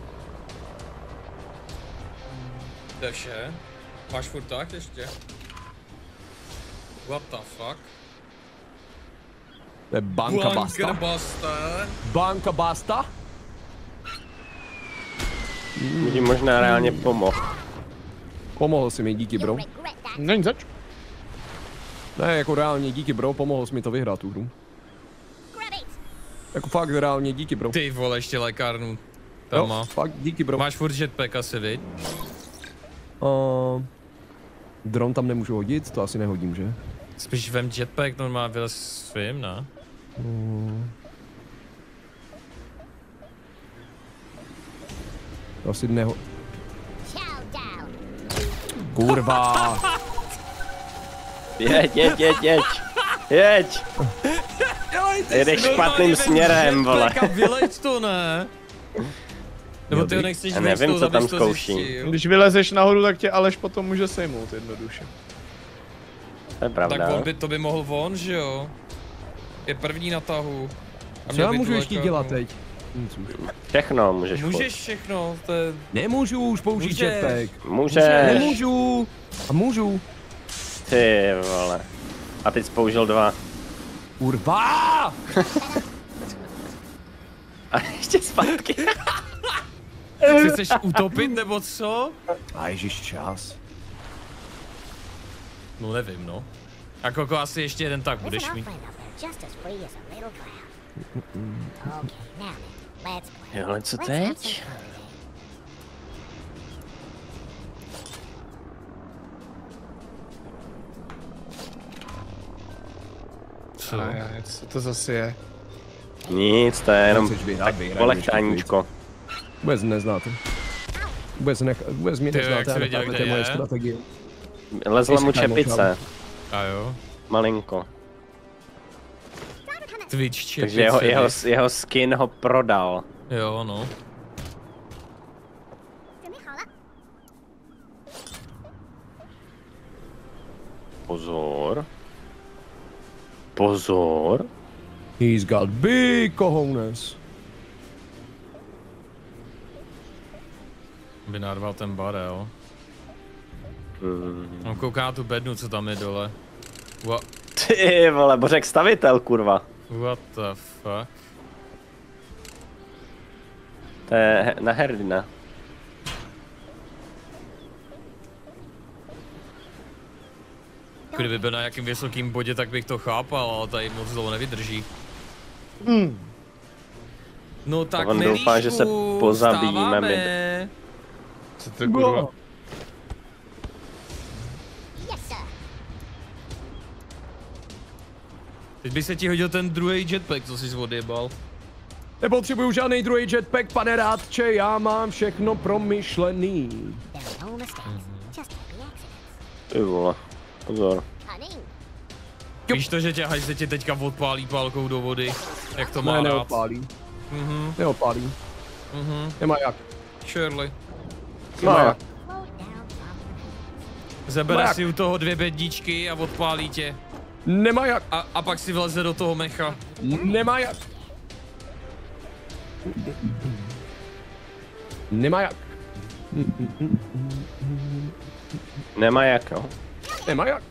To je vše? Máš furt tak ještě? What the fuck? To je banka basta. Banka basta? Mě ti možná reálně pomohl. Pomohl jsi mi, díky bro. Není zač. Ne, jako reálně díky bro, pomohl jsi mi to vyhrát tu hru. Jako fakt reálně díky bro. Ty vole, ještě lékárnu. Tam má. Fakt díky bro. Máš furt jetpack asi, viď? Dron tam nemůžu hodit, to asi nehodím, že? Spíš vem jetpack, normálně vylez svým, ne? To asi neho... Kurva! Jeď. Jedeš špatným směrem, vole. Vyleď to, ne? Nebo ty ho nechceš vylejt, nevím, co tam zkouší. Když vylezeš nahoru, tak tě Aleš potom může sejmout jednoduše. To je pravda. Tak to by mohl on, že jo? Je první na tahu. Co já můžu ještě dělat teď? Všechno můžeš. Můžeš všechno, to je... Nemůžu už použít jetpack. Můžeš. Nemůžu. A můžu. Ty vole. A teď jsi použil 2. Kurva! A ještě zpátky. Ty chceš utopit nebo co? A ježiš, čas. No nevím, no. A Koko, asi ještě jeden tak budeš mít. Jo, ale co teď? Co to zase je? Nic, to je jenom polechtáníčko. Vůbec neznáte. Vůbec mě neznáte, ale chápete moje strategie. Lezla mu čepice. A jo? Malinko. Twitch čepice. Takže jeho skin ho prodal. Jo, no. Pozor. Pozor. He's got big cojones. By narval ten barel. On kouká na tu bednu, co tam je dole. Ty vole, bořek stavitel, kurva. What the fuck? To je na herdina. Kdyby byl na jakým vysokým bodě, tak bych to chápal, ale tady moc dlouho nevydrží. No tak on doufá, že se pozabijíme my. Co to kurva? Teď by se ti hodil ten druhý jetpack, co jsi odjebal. Nepotřebuju žádný druhý jetpack, pane rádče, já mám všechno promyšlený. Ty vole, pozor. Víš to, že tě hajzle tě teďka odpálí pálkou do vody, jak to má rád? Neodpálí. Neodpálí. Nemá jak. Shirley. Nemá jak. Zabere si u toho 2 bedničky a odpálí tě. Nemá jak. A pak si vleze do toho mecha. Nemá jak. Nemá jak. Nemá jak, no. Nemá jak.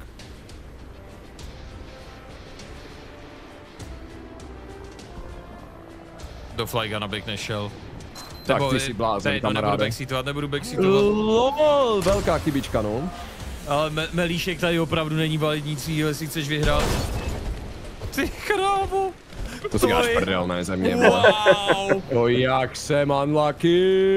Do Flygana bych nešel. Tak ty si blázen, kamaráde. Nebudu backseatovat. LOL, velká chybička, no. Ale Melíšek tady opravdu není validní cíl, jestli chceš vyhrát. Ty krávo. To si dáš prdel, ne ze mě. Wow. To jak jsem unlucky.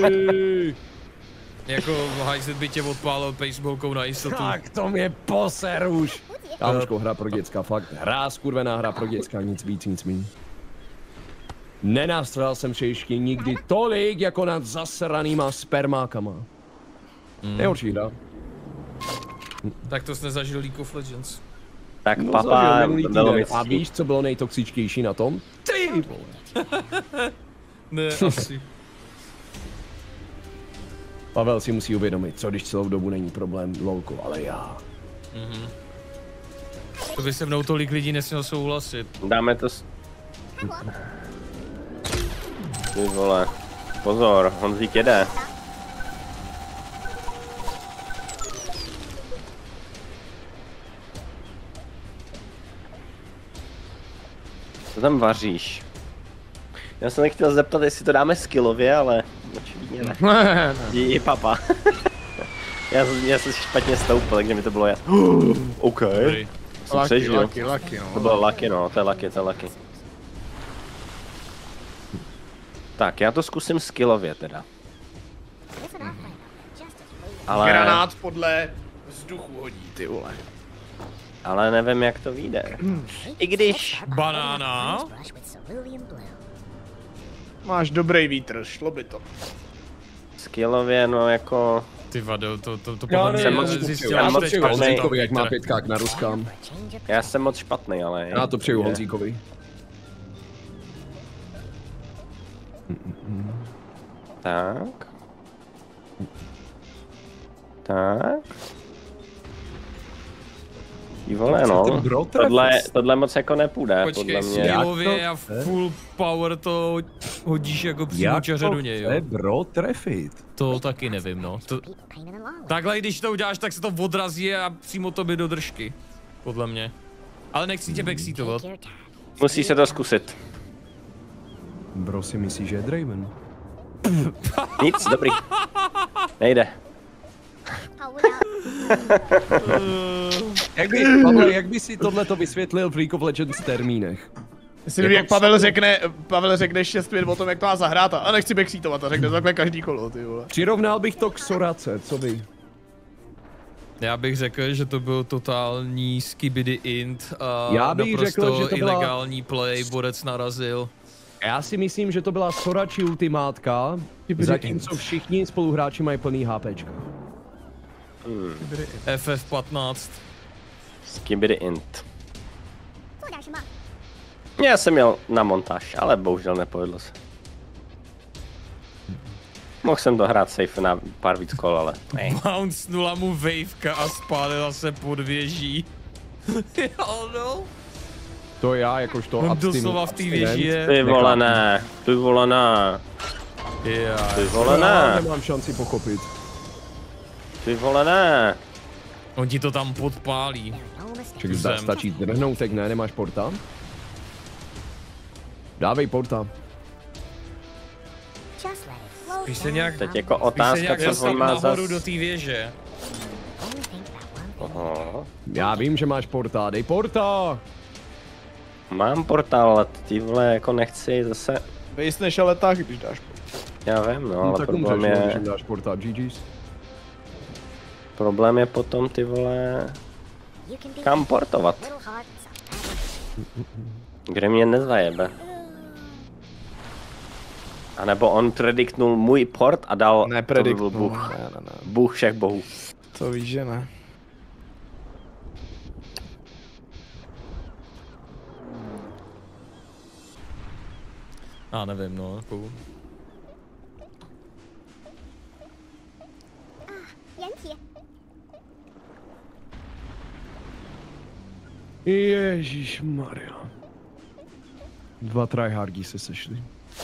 Jako hajzet by tě odpálil pacebolkou na jistotu. Tak to mě poser už. Kámoško, hra pro děcka, fakt. Hra skurvená hra pro děcka, nic víc, nic míň. Nenastřelil jsem šejšky nikdy tolik jako nad zasranýma spermákama. Nejhorší hra. Tak to jsi nezažil League of Legends. Tak no, papa, a víš, co bylo nejtoxičtější na tom? Ty vole. Ne, asi. Pavel si musí uvědomit, co když celou dobu není problém lolko, ale já. To by se mnou tolik lidí nesměl souhlasit. Dáme to Ty vole. Pozor, Honzík jede. Co tam vaříš? Já jsem nechtěl zeptat, jestli to dáme skillově, ale očividně ne. Díky, papa. já jsem špatně stoupil, takže mi to bylo jasné. OK. Jsem přežil. Lucky, no. To bylo lucky, no, to je lucky. Tak, já to zkusím skillově teda. Ale... Granát podle vzduchu hodí, ty vole. Ale nevím, jak to vyjde. I když... Banána. Máš dobrý vítr, šlo by to. Skillově, no jako... Ty vado, to Já podle mě jsem moc teďka, že Honzíkovi, jak má pětkák na Ruskám. Já jsem moc špatný, ale... Já to přeju Honzíkovi. Tak. Tak. Jí vole, no. Tohle moc jako nepůjde, podle mě. Skillově a full power to hodíš jako přímočaře do něj, jo? Jak to bro trefit? To taky nevím, no. Takhle, když to uděláš, tak se to odrazí a přímo tobě do držky. Podle mě. Ale nechci tě backseatovat. Musí se to zkusit. Bro si myslí, že je Draven. Nic, dobrý. Nejde. Jak by si tohleto vysvětlil v League of Legends termínech? Jestli jak Pavel řekne 6 minut o tom, jak to má zahrát a nechci backseatovat a řekne takhle každý kolo, ty vole. Přirovnal bych to k Sorace, co by? Já bych řekl, že to byl totální skibidi int a Já bych naprosto řekl, že to byla... ilegální play, borec narazil. Já si myslím, že to byla Sorači ultimátka, zatímco všichni spoluhráči mají plný HPčka. FF15. Skibidi int. Já jsem měl na montáž, ale bohužel nepovedlo se. Mohl jsem to hrát safe na pár víc kol, ale ne. Bouncnula mu waveka a spálila se pod věží. Jo, no. To já jakožto on doslova v té věži je. Ty vole ne, ty vole ne. Ty vole ne. Nemám šanci pochopit. Ty vole ne. On ti to tam podpálí. Ček, stačí drhnoutek, ne? Nemáš porta? Dávej porta. Když se nějak, teď jako otázka, co on má nahoru do té věže. Já vím, že máš porta, dej porta! Mám portál, ale ty vole, jako nechci zase... Vejsneš ale tak, když dáš portál. Já vím, no, ale tak problém umřeš, je... když dáš porta, GG's. Problém je potom, ty vole... Kam portovat? Kde mě nezajebe? A nebo on prediktnul můj port a dal... Neprediktnul, Bůh. Ne. Bůh všech bohů. To víš, že ne. Já nevím, no, jako... Ježišmarja. Dva tryhardi se sešli.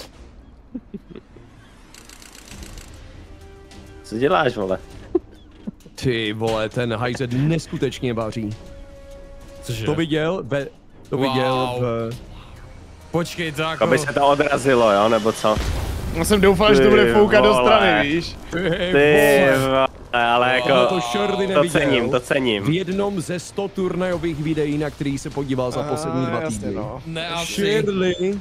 Co děláš, vole? Ty vole, ten hajzet neskutečně vaří. Cože? To viděl v... Počkej, tak. Aby se to odrazilo, jo, nebo co? Já jsem doufal, že to bude foukat do strany, víš? Ty vole, ale jako... To Shirley neviděl. To cením. V jednom ze 100 turnajových videí, na který se podíval za poslední 2 týdny. No. Ne, Shirley.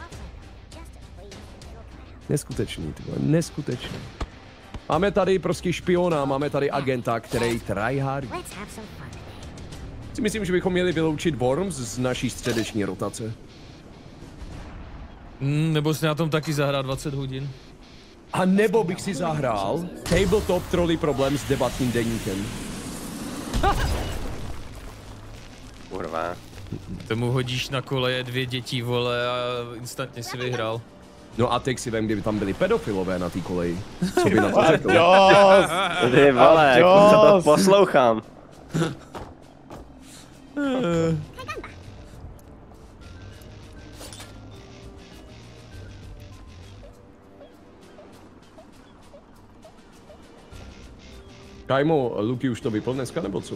Neskutečný, ty vole, neskutečný. Máme tady prostě špiona, máme tady agenta, který tryhard. Si myslím, že bychom měli vyloučit Worms z naší středeční rotace. Nebo si na tom taky zahrát 20 hodin. A nebo bych si zahrál Tabletop Trolley problém s debatním deníkem. Kurva. Tomu hodíš na koleje 2 děti, vole, a instantně si vyhrál. No a teď si vem, kdyby tam byli pedofilové na té koleji. Co by na to řekl? Ty vole, jako co to poslouchám. Kajmo, Luky už to vypl dneska, nebo co?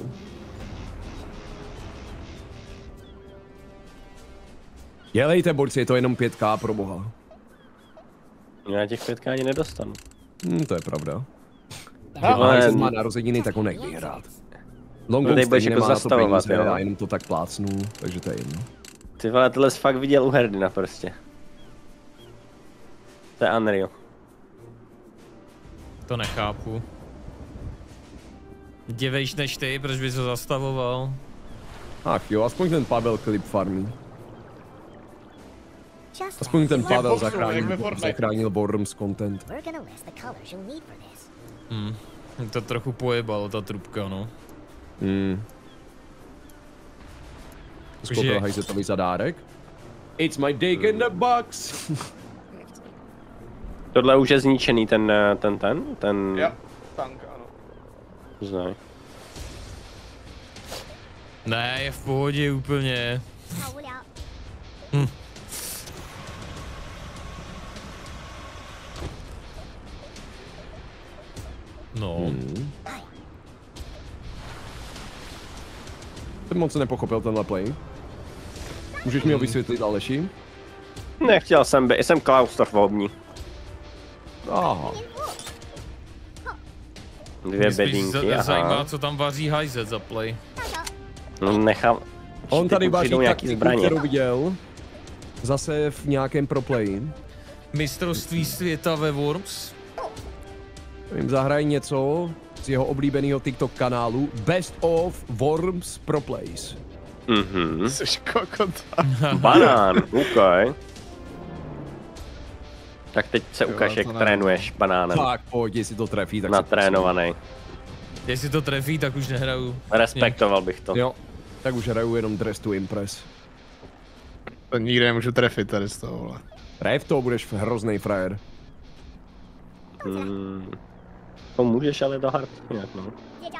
Dělejte, borci, je to jenom 5K, pro boha. Já těch 5K ani nedostanu. To je pravda. Když má narozeniny, tak ho nech vyhrát. Longbow stejně nemá na to peníze a jenom to tak plácnu, takže to je jedno. Ty vole, tohle jsi fakt viděl u herdy na prostě. To je unreal. To nechápu. Děvejš než ty, proč bys ho zastavoval? Ach jo, aspoň ten Pavel klip farmí. Aspoň ten Pavel zachránil Worms content. To trochu pojebalo, ta trubka, no. Skopil Hajzetovi zadárek. It's my dick in the box. Tohle už je zničený, ten... Jo, tank, ano. Znaj. Ne, je v pohodě úplně. No. Jsem moc nepochopil tenhle play. Můžeš mi ho vysvětlit, Aleši? Nechtěl jsem být, jsem klaustrofobní. Aha. Dvě bedínky, aha. Zajímá, co tam vaří Hajzet za play. No nechám. On tady vaří taktiku, kterou viděl. Zase v nějakém proplayi. Mistrovství světa ve Worms. Jim zahrají něco z jeho oblíbeného TikTok kanálu Best of Worms Pro Plays. Což kokota. Banán, OK. Tak teď se ukáž, jak trénuješ banánem. Tak, pojď, jestli to trefí, tak natrénovaný. Jestli to trefí, tak už nehraju. Respektoval bych to. Jo, tak už hraju jenom Dress to Impress. To nikdy nemůžu trefit tady z toho, vole. Tref to, budeš hrozný frajer. To můžeš, ale do hard nějak, no.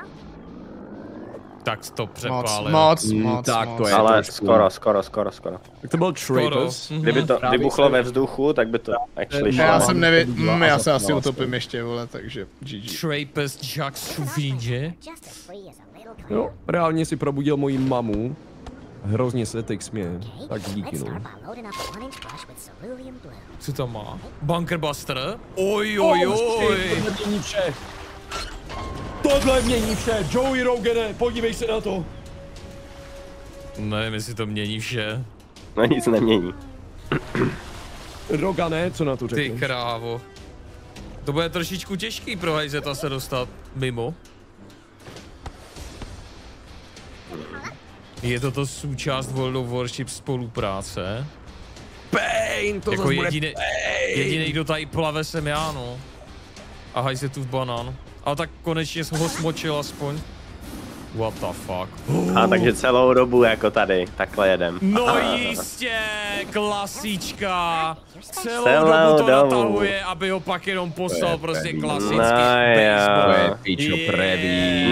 Tak to přepálil. Moc. Tak to je. Ale skoro. Tak to byl Trappers. Kdyby to vybuchlo ve vzduchu, tak by to actually šlo. Já jsem já se asi utopím ještě, vole, takže GG. Trappers Jacques Chouvinge. Jo, reálně si probudil moji mamu. Hrozně se teď směje. Tak díky, no. Co tam má? Bunkerbuster? Oj. Tohle mění vše. Joey Rogane, podívej se na to. Nevím, jestli to mění vše. No nic nemění. Rogane, co na to řekneš? Ty krávo. To bude trošičku těžký pro Hajzeta se dostat mimo. Je to součást World of Warship spolupráce. Pain, to jako jediný, kdo tady plave, jsem já, no. A Hajzetův banán. Ale tak konečně jsem ho smočil aspoň. What the fuck. A takže celou dobu jako tady, takhle jedem. No jistě, klasička. Celou dobu to natahuje, aby ho pak jenom poslal prostě klasický baseball. Pičo preví.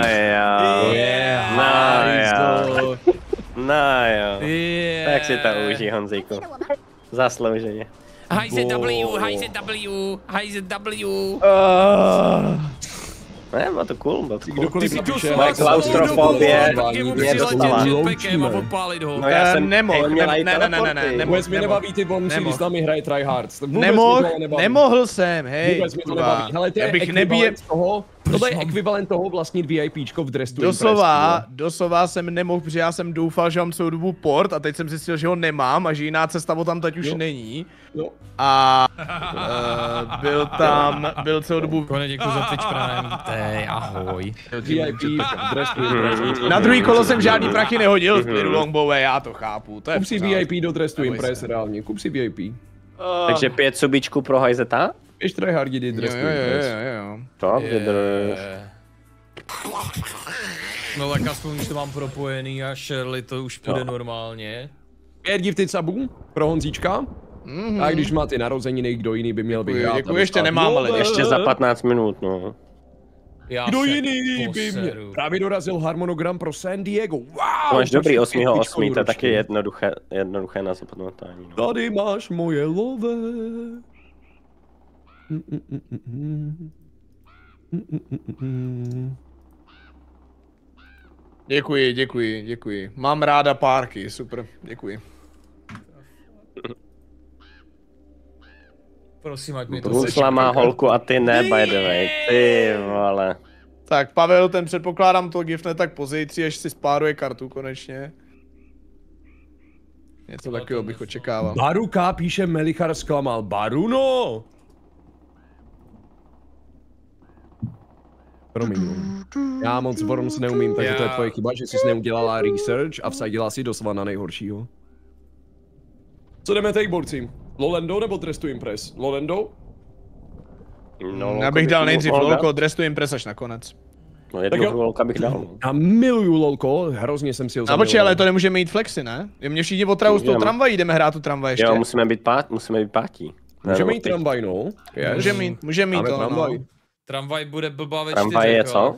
No jo. Tak si to užij, Honzíku. Zaslouženě. HZW. Ne, bylo to cool, bylo to cool. Kdokoliv napíše, moje klaustrofobie mě dostala. No já jsem nemohl, vůbec mi nebaví ty bonusy, když s námi hraje tryhards. Nemohl jsem, hej. Vůbec mi to nebaví. Hele, to je ekvivalent toho, tohle je ekvivalent toho vlastnit VIPčko v Dress to Impress. Doslova jsem nemohl, protože já jsem doufal, že mám celou dobu port a teď jsem zjistil, že ho nemám a že jiná cesta tam teď už není. A byl celou dobu... Kone, děkuji za Twitch Prime. Tej, ahoj. VIP, Dress to Impress. Na druhý kolo jsem žádný prachy nehodil v Clear Longbowe, já to chápu. Kup si VIP do Dress to Impress, reálně, kup si VIP. Takže 5 subíčků pro Hajzeta? Běž tryhardi jdi Dress to Impress. Jo. To vydrž. No tak aspoň už to mám propojený a Shirley to už půjde normálně. 5 gifted subů pro Honzíčka. A když má ty narozeniny, kdo jiný by měl vyhrát. Děkuji, ještě nemám, ale ještě za 15 minut, no. Kdo jiný by měl? Právě dorazil harmonogram pro San Diego. Wow! To máš dobrý 8.8, to je taky jednoduché na zapamatání. Tady máš moje love. Děkuji. Mám ráda párky, super, děkuji. Prosím, ať mi to Brusla má holku a ty ne, by the way, ty vole. Tak Pavel, ten předpokládám to giftne tak pozítří, až si spáruje kartu konečně. Něco takového bych očekával. Baruka píše Melichar zklamal. Baruno! Promiň. Já moc Worms neumím, takže to je tvoje chyba, že jsi neudělala research a vsadila si doslova na nejhoršího. Co jdeme teď, borci? Lolendo nebo Dress to Impress? Lolendo? No, já bych dal nejdřív lolko, Dress to Impress až nakonec. No jednoho lolka bych dal. Já miluju lolko, hrozně jsem si ho zamiloval. Ale to nemůžeme mít flexy, ne? Mě všichni otravu s tou tramvají, jdeme hrát tu tramvaj ještě. Jo, musíme být pátí. Můžeme mít tramvaj, no. Můžeme mít to, no. Tramvaj bude blbá ve 4. Tramvaj je co?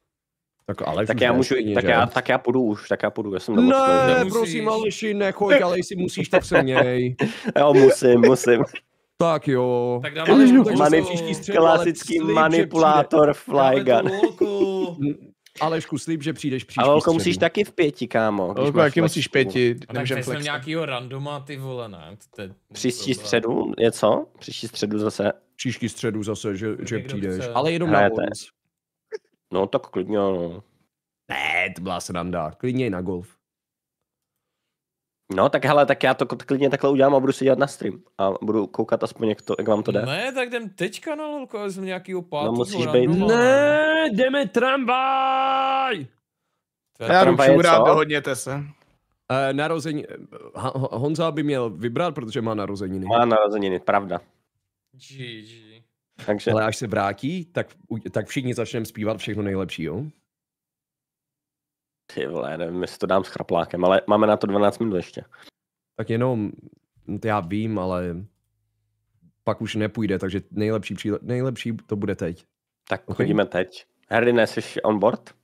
Tak já půjdu už, já jsem nemocný. Ne, prosím, Aleši, nechoď, ale jestli musíš, tak se měj. Jo, musím. Tak jo. Tak dám Alešku, klasický manipulátor flygun. Alešku, slib, že přijdeš příští středu. Ale musíš taky v 5, kámo. Holko, jaký musíš 5? Tak jsem nějakýho randoma, ty vole, ne? Příští středu je co? Příští středu zase, že přijdeš. Ale jenom na golf. No tak klidně, no. Ne, to byla sranda. Klidně i na golf. No tak hele, tak já to klidně takhle udělám a budu si dělat na stream. A budu koukat aspoň, jak vám to jde. Ne, tak jdem teďka na lolko, ale jsem nějakýho pátu. No musíš být. Ne, jdeme tramvaj! Já jdu přůrát, dohodněte se. Narození... Honza by měl vybrat, protože má narozeniny. Má narozeniny, pravda. GG. Takže... Ale až se vrátí, tak všichni začneme zpívat všechno nejlepší, jo? Ty vole, nevím, jestli to dám s chraplákem, ale máme na to 12 minut ještě. Tak jenom, to já vím, ale pak už nepůjde, takže nejlepší to bude teď. Tak chodíme teď. Harry, jsi on board?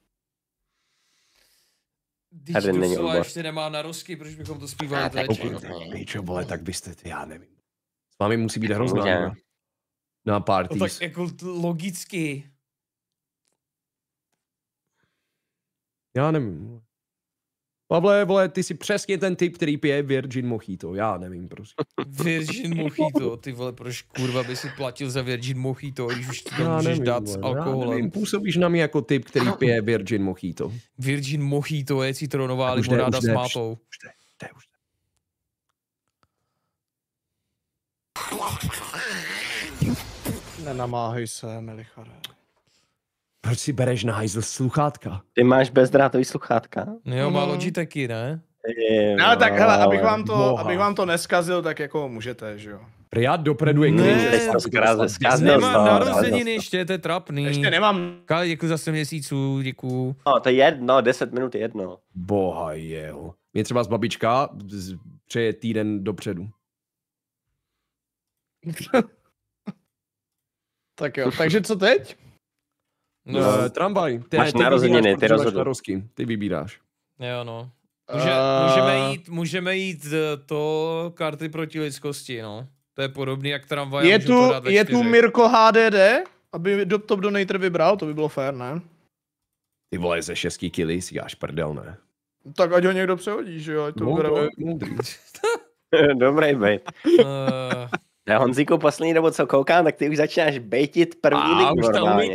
Harry není on board. Ještě nemá na rusky, proč bychom to zpívali teď? Píčo, vole, tak byste, já nevím. S vámi musí být hrozná. Na parties. No tak jako logicky. Já nevím. Pavle, vole, ty jsi přesně ten typ, který pije Virgin Mojito. Já nevím, prosím. Virgin Mojito, ty vole, proč kurva by si platil za Virgin Mojito, když už ty to můžeš dát s alkoholem. Já nevím, působíš na mě jako typ, který pije Virgin Mojito. Virgin Mojito je citronová limonáda s mátou. Už jde. Nenamáhej se, Melichare. Proč si bereš na hajzl sluchátka? Ty máš bezdrátový sluchátka? Jo, má Logitechy, ne? No tak hele, abych vám to neskazil, tak jako můžete, že jo. Priad dopredu je nemám narozeniny ještě, to je trapný. Ještě nemám. Kali, děkuji za 100 měsíců, děkuji. No, to je jedno, 10 minut je jedno. Boha jeho. Mě třeba z babička přeje týden dopředu. Tak jo, takže co teď? No, tramvaj. Máš narozeniny, ty rozhodl. Ty vybíráš. Jo, no. Můžeme jít to karty proti lidskosti, no. To je podobný jak tramvaj. Je tu Mirko HDD, aby top donator vybral, to by bylo fér, ne? Ty vole, ze 6 kily si dáš prdel, ne? Tak ať ho někdo přehodí, že jo, ať to vybere. Dobrý bejt. Já Honzíku poslední dobu, co koukám, tak ty už začínáš bejtit první lig normálně.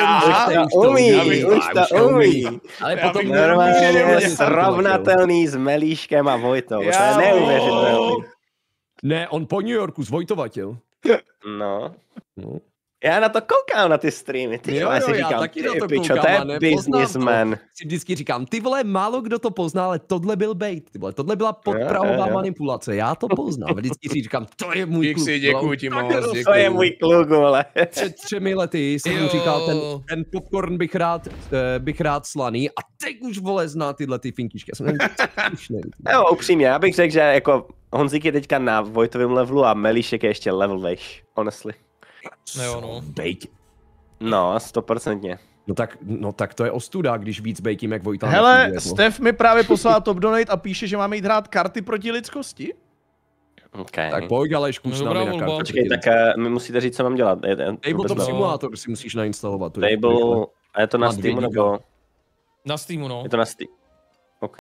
Už to umí. Ale potom normálně srovnatelný s Melíškem a Vojtou. To je neuvěřitelný. Ne, on po New Yorku zvojtovatil. No. Já na to koukám, na ty streamy. Ty jo, si říkám, taky na to pičo, koukám, to je businessman. Si vždycky říkám, ty vole, málo kdo to pozná, ale tohle byl bait. Ty vole, tohle byla podprahová manipulace. Já to poznám. Vždycky si říkám, to je můj kluk. Děkuji ti moc, děkuji. To je můj kluk, vole. Před 3 lety jsem mu říkal, ten popcorn bych rád slaný a teď už, vole, zná tyhle ty finkičky. Jo, upřímně, já bych řekl, že jako Honzík je teďka na Vojtovém levelu a Melíšek je ještě level vejš, honestly. No. Bejt. No, 100%. No tak to je ostuda, když víc bejtím jak Vojta. Hele, Stef mi právě poslal top donate a píše, že máme jít hrát karty proti lidskosti. Okay. Tak pojď, Alešku, s námi na karty. Počkej, tak mi musíte říct, co mám dělat. Tabletop Simulator si musíš nainstalovat. Table, a je to na Steamu nebo? Na Steamu, no. Je to na Steamu.